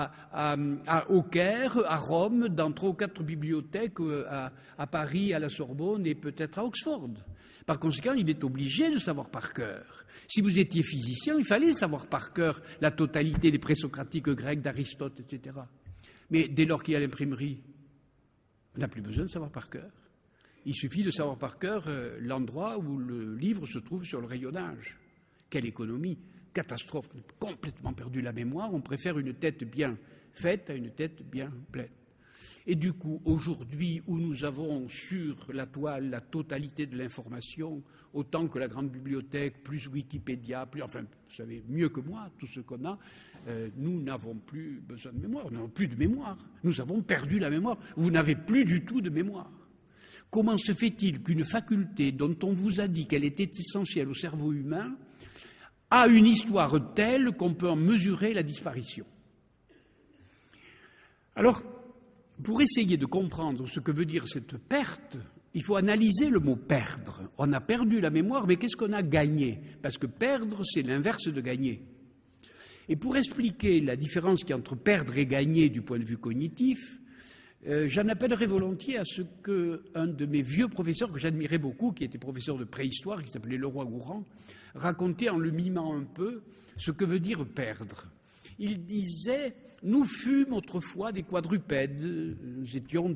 au Caire, à Rome, dans 3 ou 4 bibliothèques, à Paris, à la Sorbonne et peut-être à Oxford. Par conséquent, il est obligé de savoir par cœur. Si vous étiez physicien, il fallait savoir par cœur la totalité des présocratiques grecs, d'Aristote, etc. Mais dès lors qu'il y a l'imprimerie, on n'a plus besoin de savoir par cœur. Il suffit de savoir par cœur l'endroit où le livre se trouve sur le rayonnage. Quelle économie! Catastrophe, on a complètement perdu la mémoire, on préfère une tête bien faite à une tête bien pleine. Et du coup, aujourd'hui, où nous avons sur la toile la totalité de l'information, autant que la grande bibliothèque, plus Wikipédia, plus, enfin, vous savez mieux que moi, tout ce qu'on a, nous n'avons plus besoin de mémoire, nous n'avons plus de mémoire, nous avons perdu la mémoire, vous n'avez plus du tout de mémoire. Comment se fait-il qu'une faculté dont on vous a dit qu'elle était essentielle au cerveau humain a une histoire telle qu'on peut en mesurer la disparition? Alors, pour essayer de comprendre ce que veut dire cette perte, il faut analyser le mot « perdre ». On a perdu la mémoire, mais qu'est-ce qu'on a gagné? Parce que perdre, c'est l'inverse de gagner. Et pour expliquer la différence qu'il y a entre perdre et gagner du point de vue cognitif, j'en appellerai volontiers à ce qu'un de mes vieux professeurs, que j'admirais beaucoup, qui était professeur de préhistoire, qui s'appelait Leroy-Gourand, racontait en le mimant un peu ce que veut dire perdre. Il disait « Nous fûmes autrefois des quadrupèdes, nous étions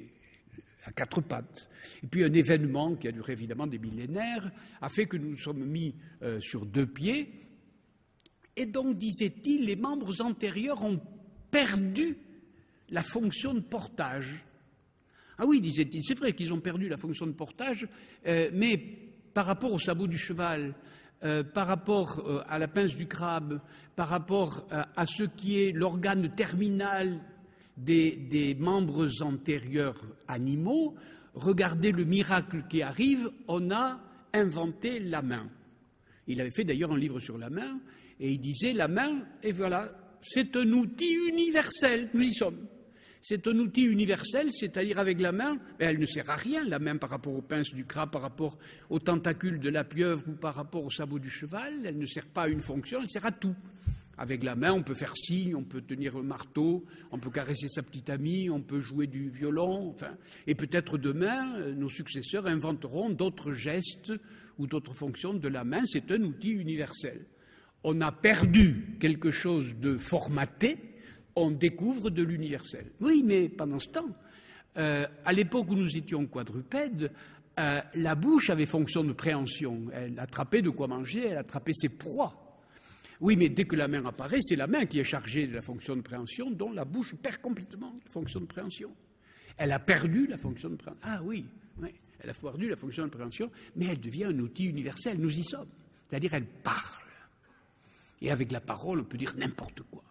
à 4 pattes. Et puis un événement qui a duré évidemment des millénaires a fait que nous nous sommes mis sur 2 pieds. Et donc, disait-il, les membres antérieurs ont perdu la fonction de portage. » Ah oui, disait-il, c'est vrai qu'ils ont perdu la fonction de portage, mais par rapport au sabot du cheval, par rapport à la pince du crabe, par rapport à ce qui est l'organe terminal des membres antérieurs animaux, regardez le miracle qui arrive, on a inventé la main. Il avait fait d'ailleurs un livre sur la main, et il disait la main, et voilà, c'est un outil universel, nous y sommes. C'est un outil universel, c'est-à-dire avec la main, elle ne sert à rien, la main par rapport aux pinces du crabe, par rapport aux tentacules de la pieuvre ou par rapport au sabot du cheval, elle ne sert pas à une fonction, elle sert à tout. Avec la main, on peut faire signe, on peut tenir un marteau, on peut caresser sa petite amie, on peut jouer du violon, enfin, et peut-être demain, nos successeurs inventeront d'autres gestes ou d'autres fonctions de la main, c'est un outil universel. On a perdu quelque chose de formaté, on découvre de l'universel. Oui, mais pendant ce temps, à l'époque où nous étions quadrupèdes, la bouche avait fonction de préhension. Elle attrapait de quoi manger, elle attrapait ses proies. Oui, mais dès que la main apparaît, c'est la main qui est chargée de la fonction de préhension, dont la bouche perd complètement la fonction de préhension. Elle a perdu la fonction de préhension. Ah oui, oui, elle a perdu la fonction de préhension, mais elle devient un outil universel, nous y sommes. C'est-à-dire, elle parle. Et avec la parole, on peut dire n'importe quoi.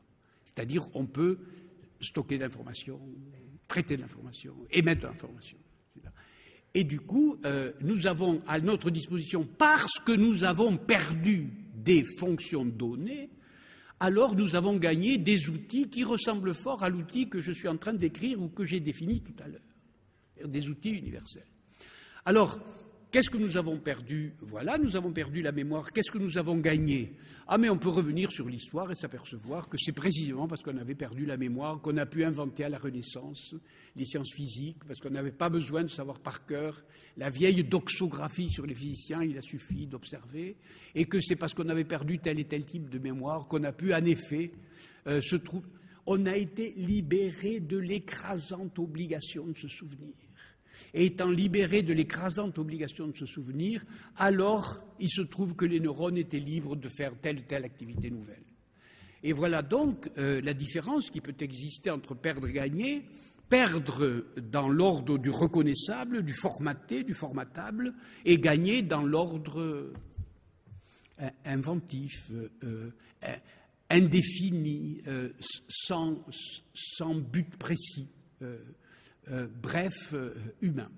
C'est-à-dire on peut stocker de l'information, traiter de l'information, émettre de l'information, etc. Et du coup, nous avons à notre disposition, parce que nous avons perdu des fonctions données, alors nous avons gagné des outils qui ressemblent fort à l'outil que je suis en train d'écrire ou que j'ai défini tout à l'heure, des outils universels. Alors, qu'est-ce que nous avons perdu? Voilà, nous avons perdu la mémoire. Qu'est-ce que nous avons gagné? Ah, mais on peut revenir sur l'histoire et s'apercevoir que c'est précisément parce qu'on avait perdu la mémoire qu'on a pu inventer à la Renaissance les sciences physiques, parce qu'on n'avait pas besoin de savoir par cœur la vieille doxographie sur les physiciens, il a suffi d'observer, et que c'est parce qu'on avait perdu tel et tel type de mémoire qu'on a pu, en effet, se trouver. On a été libéré de l'écrasante obligation de se souvenir. Et étant libéré de l'écrasante obligation de se souvenir, alors il se trouve que les neurones étaient libres de faire telle ou telle activité nouvelle. Et voilà donc la différence qui peut exister entre perdre et gagner. Perdre dans l'ordre du reconnaissable, du formaté, du formatable, et gagner dans l'ordre inventif, indéfini, sans but précis. Bref, humain.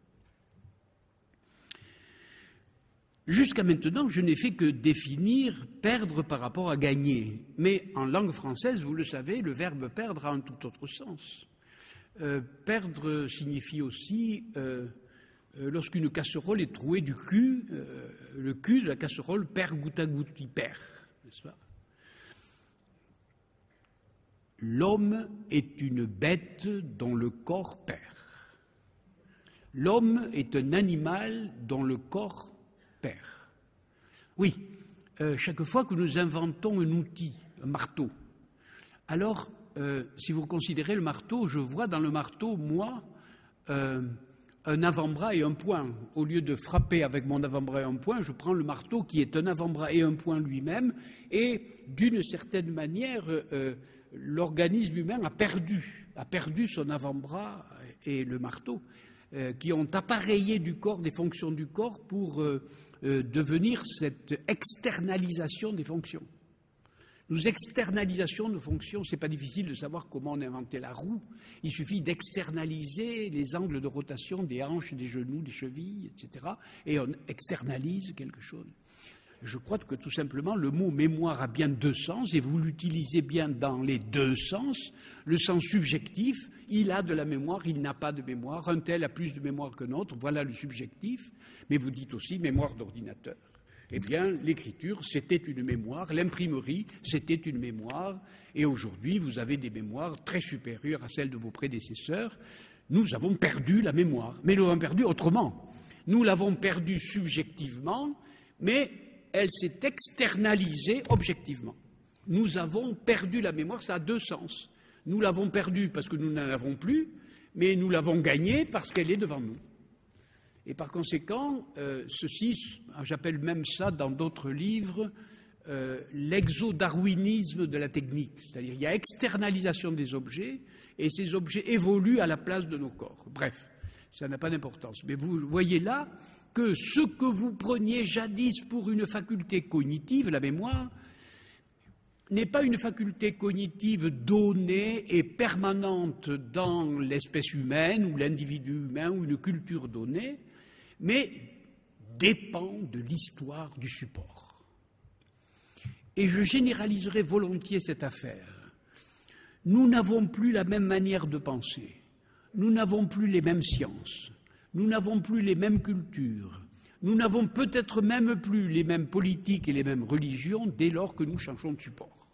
Jusqu'à maintenant, je n'ai fait que définir perdre par rapport à gagner. Mais en langue française, vous le savez, le verbe perdre a un tout autre sens. Perdre signifie aussi, lorsqu'une casserole est trouée du cul, le cul de la casserole perd goutte à goutte, il perd, n'est-ce pas? L'homme est une bête dont le corps perd. L'homme est un animal dont le corps perd. Oui, chaque fois que nous inventons un outil, un marteau, alors, si vous considérez le marteau, je vois dans le marteau, moi, un avant-bras et un poing. Au lieu de frapper avec mon avant-bras et un poing, je prends le marteau qui est un avant-bras et un poing lui-même, et d'une certaine manière, l'organisme humain a perdu son avant-bras et le marteau, qui ont appareillé du corps des fonctions du corps pour devenir cette externalisation des fonctions. Nous externalisons nos fonctions, c'est pas difficile de savoir comment on a inventé la roue. Il suffit d'externaliser les angles de rotation des hanches, des genoux, des chevilles, etc. Et on externalise quelque chose. Je crois que tout simplement le mot mémoire a bien deux sens et vous l'utilisez bien dans les deux sens. Le sens subjectif, il a de la mémoire, il n'a pas de mémoire. Un tel a plus de mémoire qu'un autre, voilà le subjectif. Mais vous dites aussi mémoire d'ordinateur. Eh bien, l'écriture, c'était une mémoire, l'imprimerie, c'était une mémoire, et aujourd'hui, vous avez des mémoires très supérieures à celles de vos prédécesseurs. Nous avons perdu la mémoire, mais nous l'avons perdue autrement. Nous l'avons perdue subjectivement, mais elle s'est externalisée objectivement. Nous avons perdu la mémoire, ça a deux sens. Nous l'avons perdue parce que nous n'en avons plus, mais nous l'avons gagnée parce qu'elle est devant nous. Et par conséquent, ceci, j'appelle même ça dans d'autres livres, l'exodarwinisme de la technique. C'est-à-dire il y a externalisation des objets, et ces objets évoluent à la place de nos corps. Bref, ça n'a pas d'importance. Mais vous voyez là que ce que vous preniez jadis pour une faculté cognitive, la mémoire, n'est pas une faculté cognitive donnée et permanente dans l'espèce humaine ou l'individu humain ou une culture donnée, mais dépend de l'histoire du support. Et je généraliserai volontiers cette affaire. Nous n'avons plus la même manière de penser, nous n'avons plus les mêmes sciences, nous n'avons plus les mêmes cultures, nous n'avons peut-être même plus les mêmes politiques et les mêmes religions dès lors que nous changeons de support.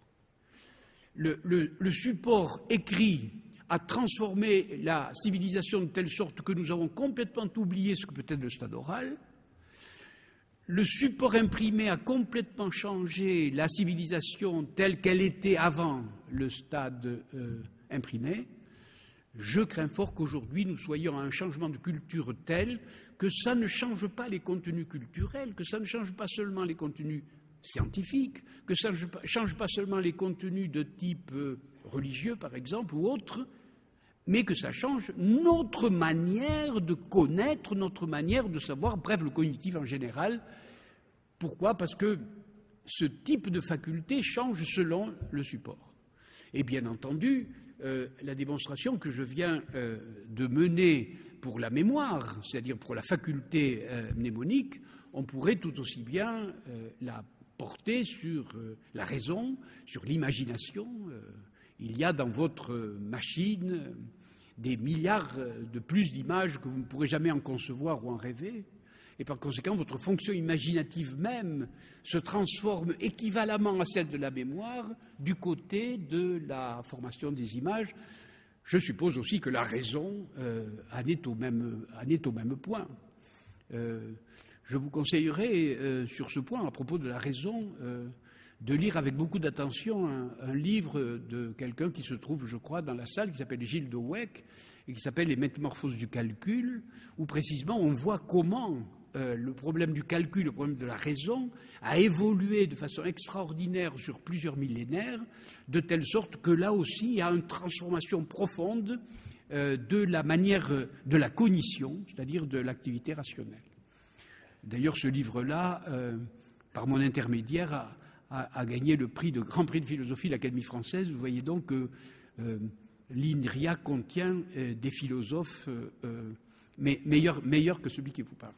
Le support écrit a transformé la civilisation de telle sorte que nous avons complètement oublié ce que peut être le stade oral. Le support imprimé a complètement changé la civilisation telle qu'elle était avant le stade imprimé. Je crains fort qu'aujourd'hui nous soyons à un changement de culture tel que ça ne change pas les contenus culturels, que ça ne change pas seulement les contenus scientifiques, que ça ne change pas seulement les contenus de type religieux par exemple ou autres, mais que ça change notre manière de connaître, notre manière de savoir, bref, le cognitif en général. Pourquoi ? Parce que ce type de faculté change selon le support. Et bien entendu, la démonstration que je viens de mener pour la mémoire, c'est-à-dire pour la faculté mnémonique, on pourrait tout aussi bien la porter sur la raison, sur l'imagination. Il y a dans votre machine des milliards de plus d'images que vous ne pourrez jamais en concevoir ou en rêver. Et par conséquent, votre fonction imaginative même se transforme équivalemment à celle de la mémoire du côté de la formation des images. Je suppose aussi que la raison en est au même point. Je vous conseillerais sur ce point, à propos de la raison, de lire avec beaucoup d'attention un livre de quelqu'un qui se trouve, je crois, dans la salle, qui s'appelle Gilles de Weck, et qui s'appelle « Les métamorphoses du calcul », où précisément on voit comment le problème du calcul, le problème de la raison, a évolué de façon extraordinaire sur plusieurs millénaires, de telle sorte que là aussi, il y a une transformation profonde de la manière de la cognition, c'est-à-dire de l'activité rationnelle. D'ailleurs, ce livre-là, par mon intermédiaire, a gagné le Grand Prix de philosophie de l'Académie française. Vous voyez donc que l'INRIA contient des philosophes meilleurs que celui qui vous parle.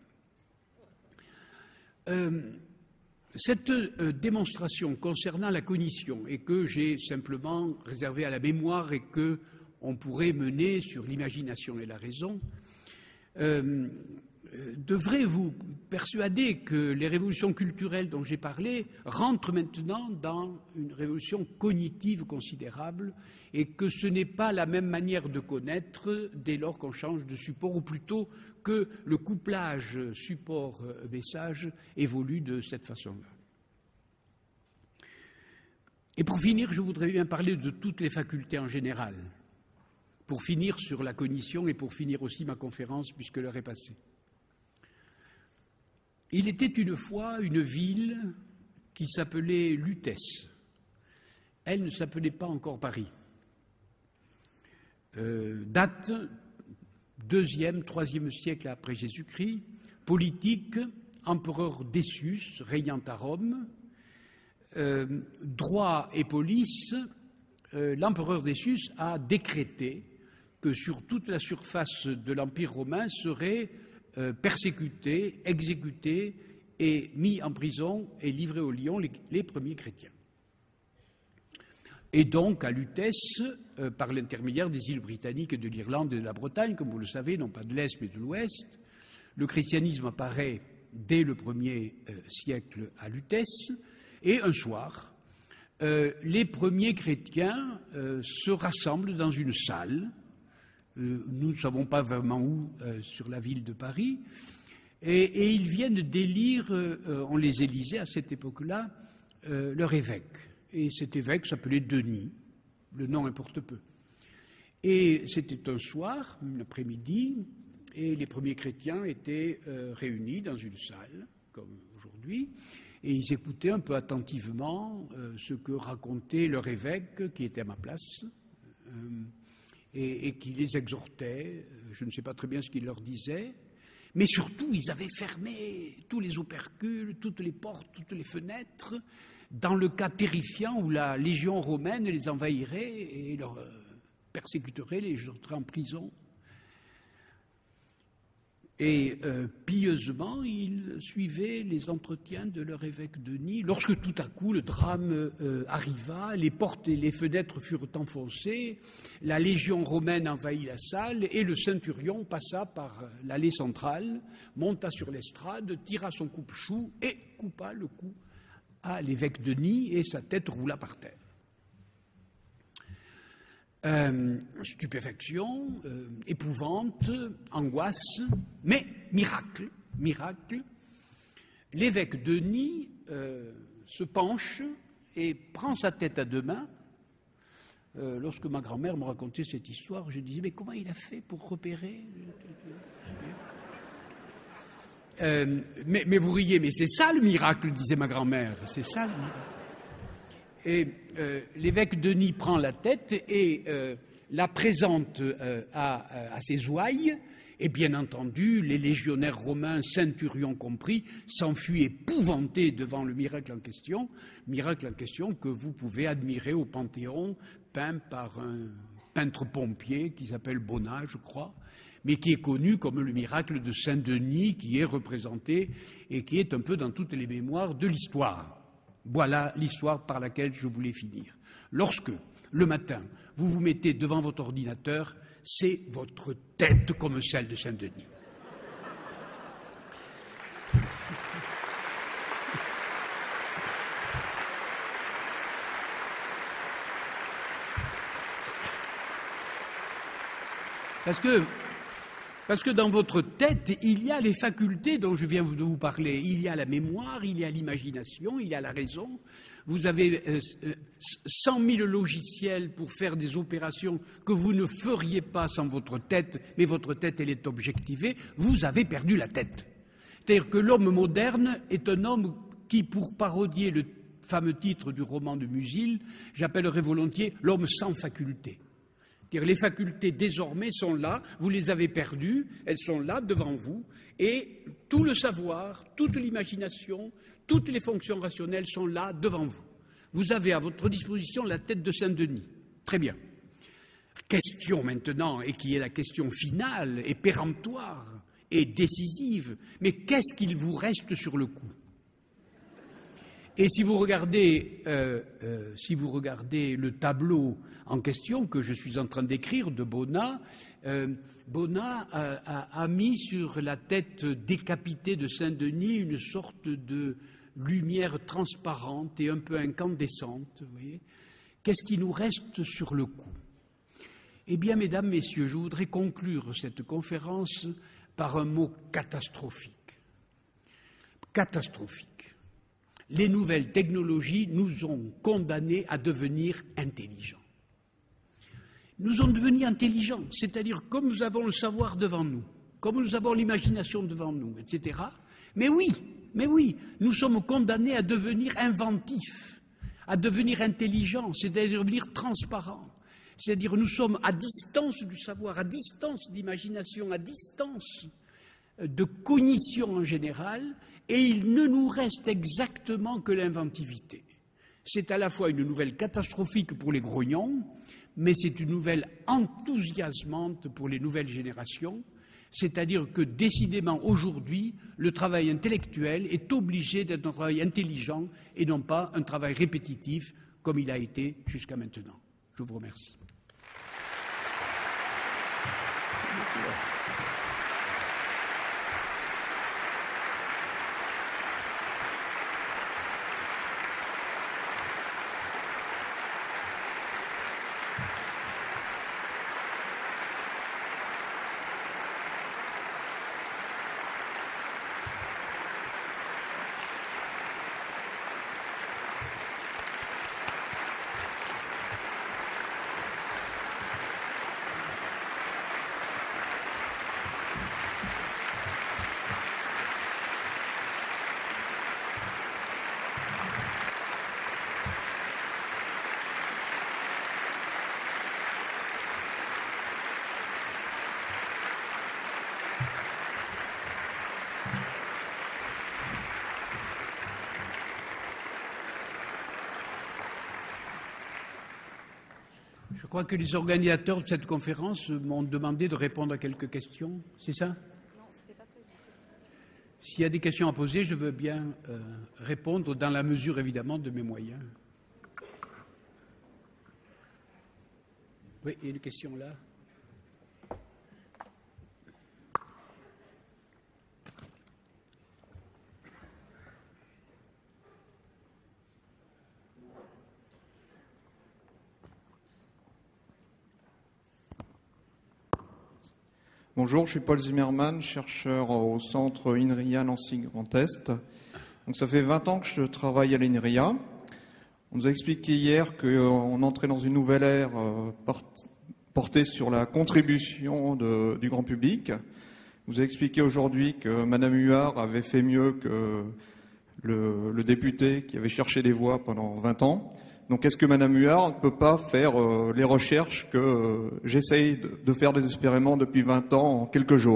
Cette démonstration concernant la cognition, et que j'ai simplement réservée à la mémoire et qu'on pourrait mener sur l'imagination et la raison, devrait vous persuader que les révolutions culturelles dont j'ai parlé rentrent maintenant dans une révolution cognitive considérable et que ce n'est pas la même manière de connaître dès lors qu'on change de support, ou plutôt que le couplage support-message évolue de cette façon-là. Et pour finir, je voudrais bien parler de toutes les facultés en général, pour finir sur la cognition et pour finir aussi ma conférence puisque l'heure est passée. Il était une fois une ville qui s'appelait Lutèce. Elle ne s'appelait pas encore Paris. Date 2e, 3e siècle après Jésus-Christ, politique, empereur Décius, régnant à Rome, droit et police, l'empereur Décius a décrété que sur toute la surface de l'Empire romain seraient persécutés, exécutés et mis en prison et livrés aux lions les premiers chrétiens. Et donc, à Lutèce, par l'intermédiaire des îles britanniques et de l'Irlande et de la Bretagne, comme vous le savez, non pas de l'Est mais de l'Ouest, le christianisme apparaît dès le 1er siècle à Lutèce, et un soir, les premiers chrétiens se rassemblent dans une salle, nous ne savons pas vraiment où, sur la ville de Paris, et ils viennent d'élire, on les élisait à cette époque-là, leur évêque. Et cet évêque s'appelait Denis, le nom importe peu. Et c'était un soir, un après-midi, et les premiers chrétiens étaient réunis dans une salle, comme aujourd'hui, et ils écoutaient un peu attentivement ce que racontait leur évêque, qui était à ma place, et qui les exhortait. Je ne sais pas très bien ce qu'il leur disait, mais surtout, ils avaient fermé tous les opercules, toutes les portes, toutes les fenêtres, dans le cas terrifiant où la légion romaine les envahirait et leur persécuterait, les jetterait en prison. Et pieusement, ils suivaient les entretiens de leur évêque Denis, lorsque tout à coup le drame arriva, les portes et les fenêtres furent enfoncées, la légion romaine envahit la salle et le centurion passa par l'allée centrale, monta sur l'estrade, tira son coupe-chou et coupa le cou à l'évêque Denis et sa tête roula par terre. Stupéfaction, épouvante, angoisse, mais miracle, l'évêque Denis se penche et prend sa tête à deux mains. Lorsque ma grand-mère me racontait cette histoire, je disais, mais comment il a fait pour repérer mais vous riez, mais c'est ça le miracle, disait ma grand-mère, c'est ça le miracle. Et l'évêque Denis prend la tête et la présente à ses ouailles, et bien entendu, les légionnaires romains, centurions compris, s'enfuient épouvantés devant le miracle en question que vous pouvez admirer au Panthéon peint par un peintre pompier qui s'appelle Bonnat, je crois, mais qui est connu comme le miracle de Saint-Denis, qui est représenté et qui est un peu dans toutes les mémoires de l'histoire. Voilà l'histoire par laquelle je voulais finir. Lorsque, le matin, vous vous mettez devant votre ordinateur, c'est votre tête comme celle de Saint-Denis. Parce que dans votre tête, il y a les facultés dont je viens de vous parler. Il y a la mémoire, il y a l'imagination, il y a la raison. Vous avez 100 000 logiciels pour faire des opérations que vous ne feriez pas sans votre tête, mais votre tête, elle est objectivée. Vous avez perdu la tête. C'est-à-dire que l'homme moderne est un homme qui, pour parodier le fameux titre du roman de Musil, j'appellerais volontiers l'homme sans faculté. C'est-à-dire les facultés désormais sont là, vous les avez perdues, elles sont là devant vous, et tout le savoir, toute l'imagination, toutes les fonctions rationnelles sont là devant vous. Vous avez à votre disposition la tête de Saint-Denis. Très bien. Question maintenant, et qui est la question finale et péremptoire et décisive, mais qu'est-ce qu'il vous reste sur le coup ? Et si vous regardez le tableau en question que je suis en train d'écrire de Bonnat, Bonnat a mis sur la tête décapitée de Saint-Denis une sorte de lumière transparente et un peu incandescente. Vous voyez ? Qu'est-ce qui nous reste sur le coup ? Eh bien, mesdames, messieurs, je voudrais conclure cette conférence par un mot catastrophique. Catastrophique. Les nouvelles technologies nous ont condamnés à devenir intelligents. Nous allons devenir intelligents, c'est-à-dire comme nous avons le savoir devant nous, comme nous avons l'imagination devant nous, etc. Mais oui, nous sommes condamnés à devenir inventifs, à devenir intelligents, c'est-à-dire à devenir transparents. C'est-à-dire nous sommes à distance du savoir, à distance d'imagination, à distance de cognition en général, et il ne nous reste exactement que l'inventivité. C'est à la fois une nouvelle catastrophique pour les grognons, mais c'est une nouvelle enthousiasmante pour les nouvelles générations, c'est-à-dire que décidément aujourd'hui, le travail intellectuel est obligé d'être un travail intelligent et non pas un travail répétitif comme il a été jusqu'à maintenant. Je vous remercie. Je crois que les organisateurs de cette conférence m'ont demandé de répondre à quelques questions. C'est ça ? Non, c'était pas prévu. S'il y a des questions à poser, je veux bien répondre dans la mesure, évidemment, de mes moyens. Oui, il y a une question là. Bonjour, je suis Paul Zimmermann, chercheur au centre INRIA Nancy Grand Est. Donc ça fait 20 ans que je travaille à l'INRIA. On nous a expliqué hier qu'on entrait dans une nouvelle ère portée sur la contribution du grand public. Vous avez expliqué aujourd'hui que Madame Huard avait fait mieux que le député qui avait cherché des voix pendant 20 ans. Donc est-ce que Madame Huard ne peut pas faire les recherches que j'essaye de faire désespérément depuis 20 ans en quelques jours ?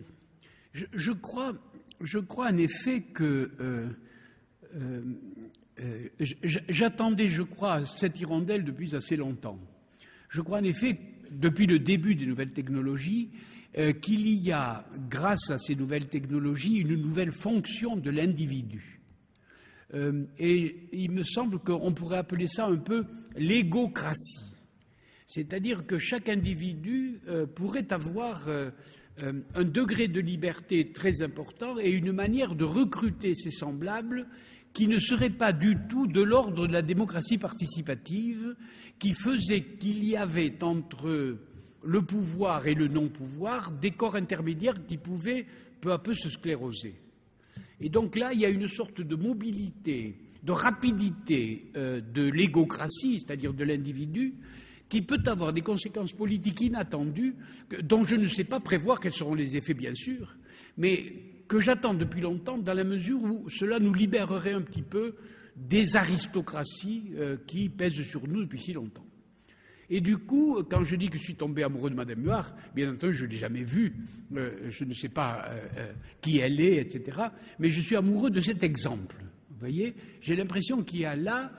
Je crois en effet que J'attendais, je crois, cette hirondelle depuis assez longtemps. Je crois en effet, depuis le début des nouvelles technologies, qu'il y a, grâce à ces nouvelles technologies, une nouvelle fonction de l'individu. Et il me semble qu'on pourrait appeler ça un peu l'égocratie. C'est-à-dire que chaque individu pourrait avoir un degré de liberté très important et une manière de recruter ses semblables qui ne serait pas du tout de l'ordre de la démocratie participative, qui faisait qu'il y avait entre le pouvoir et le non-pouvoir des corps intermédiaires qui pouvaient peu à peu se scléroser. Et donc là, il y a une sorte de mobilité, de rapidité de l'égocratie, c'est-à-dire de l'individu, qui peut avoir des conséquences politiques inattendues, dont je ne sais pas prévoir quels seront les effets, bien sûr, mais que j'attends depuis longtemps, dans la mesure où cela nous libérerait un petit peu des aristocraties qui pèsent sur nous depuis si longtemps. Et du coup, quand je dis que je suis tombé amoureux de Madame Muard, bien entendu, je ne l'ai jamais vue, je ne sais pas qui elle est, etc., mais je suis amoureux de cet exemple. Vous voyez, j'ai l'impression qu'il y a là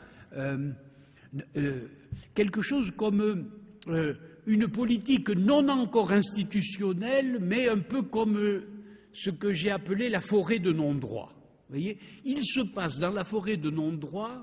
quelque chose comme une politique non encore institutionnelle, mais un peu comme ce que j'ai appelé la forêt de non-droit. Vous voyez, il se passe dans la forêt de non-droit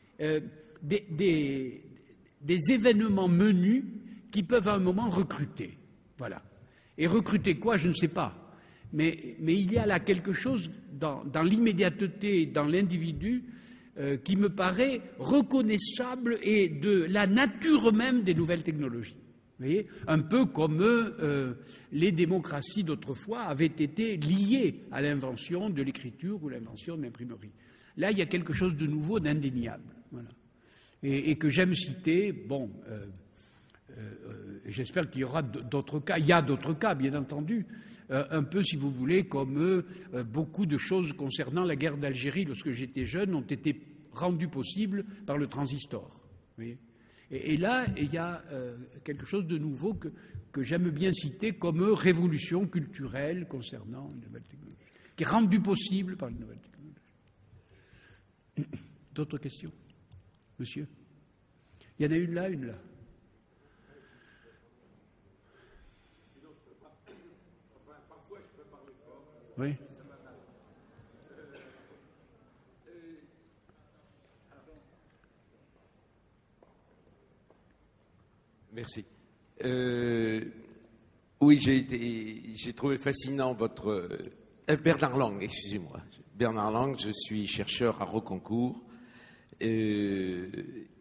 des événements menus qui peuvent à un moment recruter. Voilà. Et recruter quoi, je ne sais pas. Mais il y a là quelque chose dans l'immédiateté, dans l'individu, qui me paraît reconnaissable et de la nature même des nouvelles technologies. Vous voyez, un peu comme les démocraties d'autrefois avaient été liées à l'invention de l'écriture ou l'invention de l'imprimerie. Là, il y a quelque chose de nouveau, d'indéniable. Voilà. Et que j'aime citer, bon, j'espère qu'il y aura d'autres cas, il y a d'autres cas, bien entendu, un peu, si vous voulez, comme beaucoup de choses concernant la guerre d'Algérie, lorsque j'étais jeune, ont été rendues possibles par le transistor. Vous voyez ? Et là, il y a quelque chose de nouveau que j'aime bien citer comme révolution culturelle concernant les nouvelles technologies, qui est rendue possible par les nouvelles technologies. D'autres questions ? Monsieur? Il y en a une là, une là. Sinon, je peux pas. Enfin, parfois, je peux parler fort. Oui. Merci. Oui, j'ai trouvé fascinant votre... Bernard Lang, excusez-moi. Bernard Lang, je suis chercheur à Rocancourt. J'ai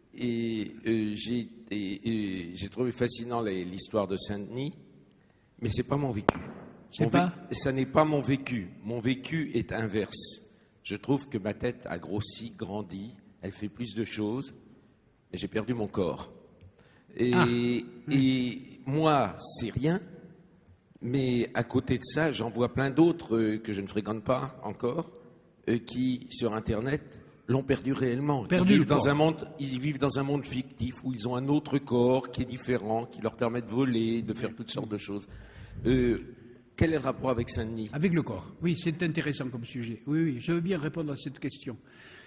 trouvé fascinant l'histoire de Saint-Denis, mais c'est pas mon vécu. Ça n'est pas mon vécu. Mon vécu est inverse. Je trouve que ma tête a grossi, grandi, elle fait plus de choses, mais j'ai perdu mon corps. Et moi, c'est rien, mais à côté de ça, j'en vois plein d'autres que je ne fréquente pas encore, qui, sur Internet, l'ont perdu réellement. Ils vivent dans un monde fictif où ils ont un autre corps qui est différent, qui leur permet de voler, de faire toutes sortes de choses. Quel est le rapport avec Saint-Denis? Avec le corps. Oui, c'est intéressant comme sujet. Oui, je veux bien répondre à cette question.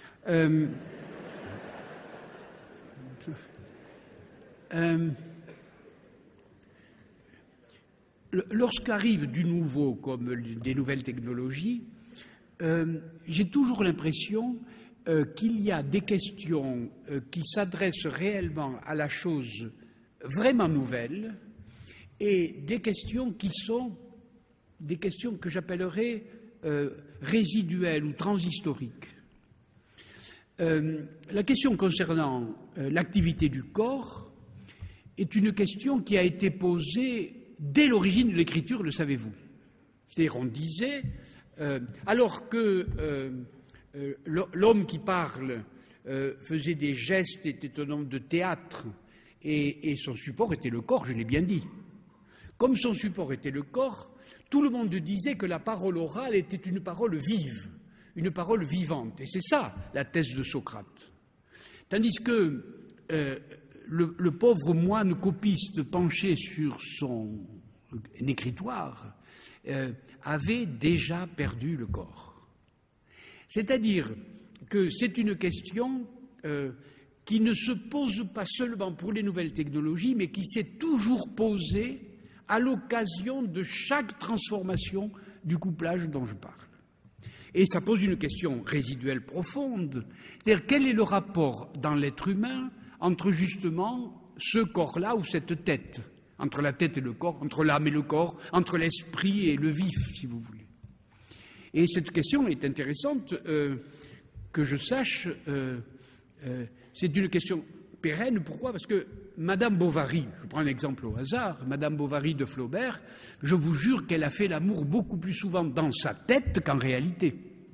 Lorsqu'arrive du nouveau, comme des nouvelles technologies, j'ai toujours l'impression qu'il y a des questions qui s'adressent réellement à la chose vraiment nouvelle et des questions qui sont des questions que j'appellerais résiduelles ou transhistoriques. La question concernant l'activité du corps est une question qui a été posée dès l'origine de l'écriture, le savez-vous. C'est-à-dire, on disait, alors que l'homme qui parle faisait des gestes, était un homme de théâtre, et son support était le corps, je l'ai bien dit. Comme son support était le corps, tout le monde disait que la parole orale était une parole vive, une parole vivante. Et c'est ça, la thèse de Socrate. Tandis que le pauvre moine copiste penché sur son écritoire avait déjà perdu le corps. C'est-à-dire que c'est une question qui ne se pose pas seulement pour les nouvelles technologies, mais qui s'est toujours posée à l'occasion de chaque transformation du couplage dont je parle. Et ça pose une question résiduelle profonde, c'est-à-dire quel est le rapport dans l'être humain entre justement ce corps-là ou cette tête, entre la tête et le corps, entre l'âme et le corps, entre l'esprit et le vif, si vous voulez. Et cette question est intéressante, que je sache, c'est une question pérenne. Pourquoi? Parce que Madame Bovary, je prends un exemple au hasard, Madame Bovary de Flaubert, je vous jure qu'elle a fait l'amour beaucoup plus souvent dans sa tête qu'en réalité.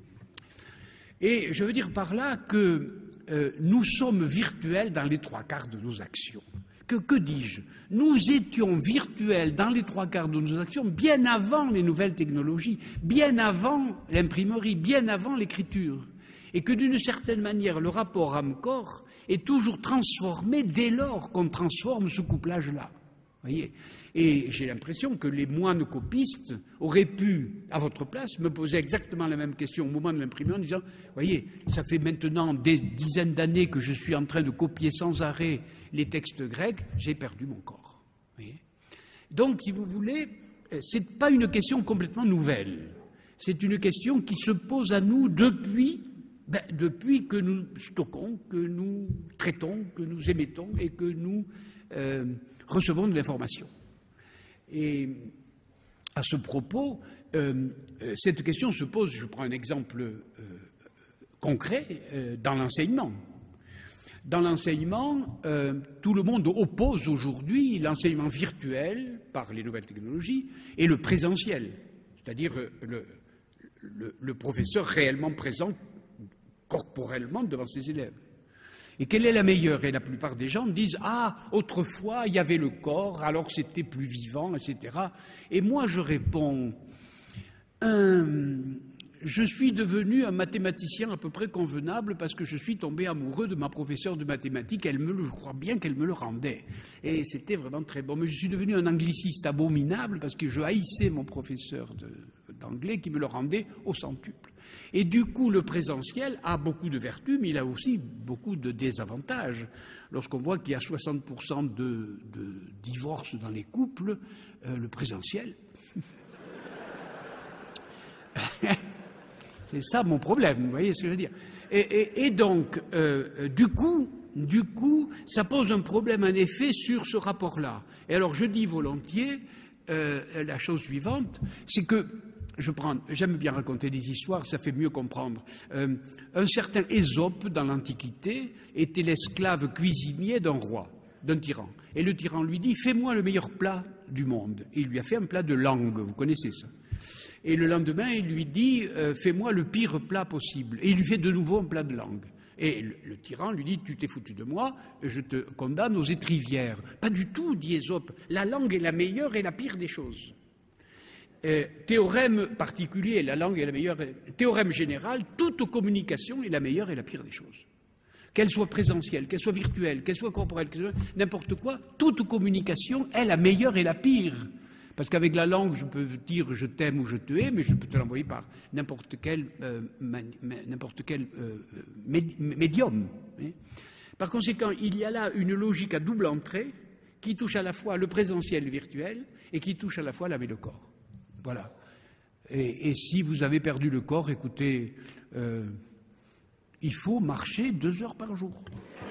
Et je veux dire par là que nous sommes virtuels dans les trois quarts de nos actions. Que dis-je? Nous étions virtuels dans les trois quarts de nos actions bien avant les nouvelles technologies, bien avant l'imprimerie, bien avant l'écriture. Et que d'une certaine manière, le rapport âme-corps est toujours transformé dès lors qu'on transforme ce couplage-là. Voyez. Et j'ai l'impression que les moines copistes auraient pu, à votre place, me poser exactement la même question au moment de l'imprimer en disant « Voyez, ça fait maintenant des dizaines d'années que je suis en train de copier sans arrêt les textes grecs, j'ai perdu mon corps. » Donc, si vous voulez, ce n'est pas une question complètement nouvelle. C'est une question qui se pose à nous depuis que nous stockons, que nous traitons, que nous émettons et que nous recevons de l'information. Et à ce propos, cette question se pose, je prends un exemple concret, dans l'enseignement. Dans l'enseignement, tout le monde oppose aujourd'hui l'enseignement virtuel par les nouvelles technologies et le présentiel, c'est-à-dire le professeur réellement présent corporellement devant ses élèves. Et quelle est la meilleure? Et la plupart des gens disent « Ah, autrefois, il y avait le corps, alors c'était plus vivant, etc. » Et moi, je réponds je suis devenu un mathématicien à peu près convenable parce que je suis tombé amoureux de ma professeure de mathématiques. Je crois bien qu'elle me le rendait. Et c'était vraiment très bon. Mais je suis devenu un angliciste abominable parce que je haïssais mon professeur d'anglais qui me le rendait au centuple. Et du coup, le présentiel a beaucoup de vertus, mais il a aussi beaucoup de désavantages. Lorsqu'on voit qu'il y a 60% de divorces dans les couples, le présentiel... C'est ça mon problème, vous voyez ce que je veux dire. Et donc, du coup, ça pose un problème en effet sur ce rapport-là. Et alors, je dis volontiers la chose suivante, c'est que j'aime bien raconter des histoires, ça fait mieux comprendre. Un certain Ésope, dans l'Antiquité, était l'esclave cuisinier d'un roi, d'un tyran. Et le tyran lui dit « Fais-moi le meilleur plat du monde ». Et il lui a fait un plat de langue, vous connaissez ça. Et le lendemain, il lui dit « Fais-moi le pire plat possible ». Et il lui fait de nouveau un plat de langue. Et le tyran lui dit « Tu t'es foutu de moi, je te condamne aux étrivières ». Pas du tout, dit Ésope. La langue est la meilleure et la pire des choses. Théorème particulier, la langue est la meilleure. Théorème général, toute communication est la meilleure et la pire des choses. Qu'elle soit présentielle, qu'elle soit virtuelle, qu'elle soit corporelle, n'importe quoi, toute communication est la meilleure et la pire. Parce qu'avec la langue, je peux dire je t'aime ou je te hais, mais je peux te l'envoyer par n'importe quel médium. Par conséquent, il y a là une logique à double entrée qui touche à la fois le présentiel et le virtuel et qui touche à la fois l'âme et le corps. Voilà. Et si vous avez perdu le corps, écoutez, il faut marcher 2 heures par jour.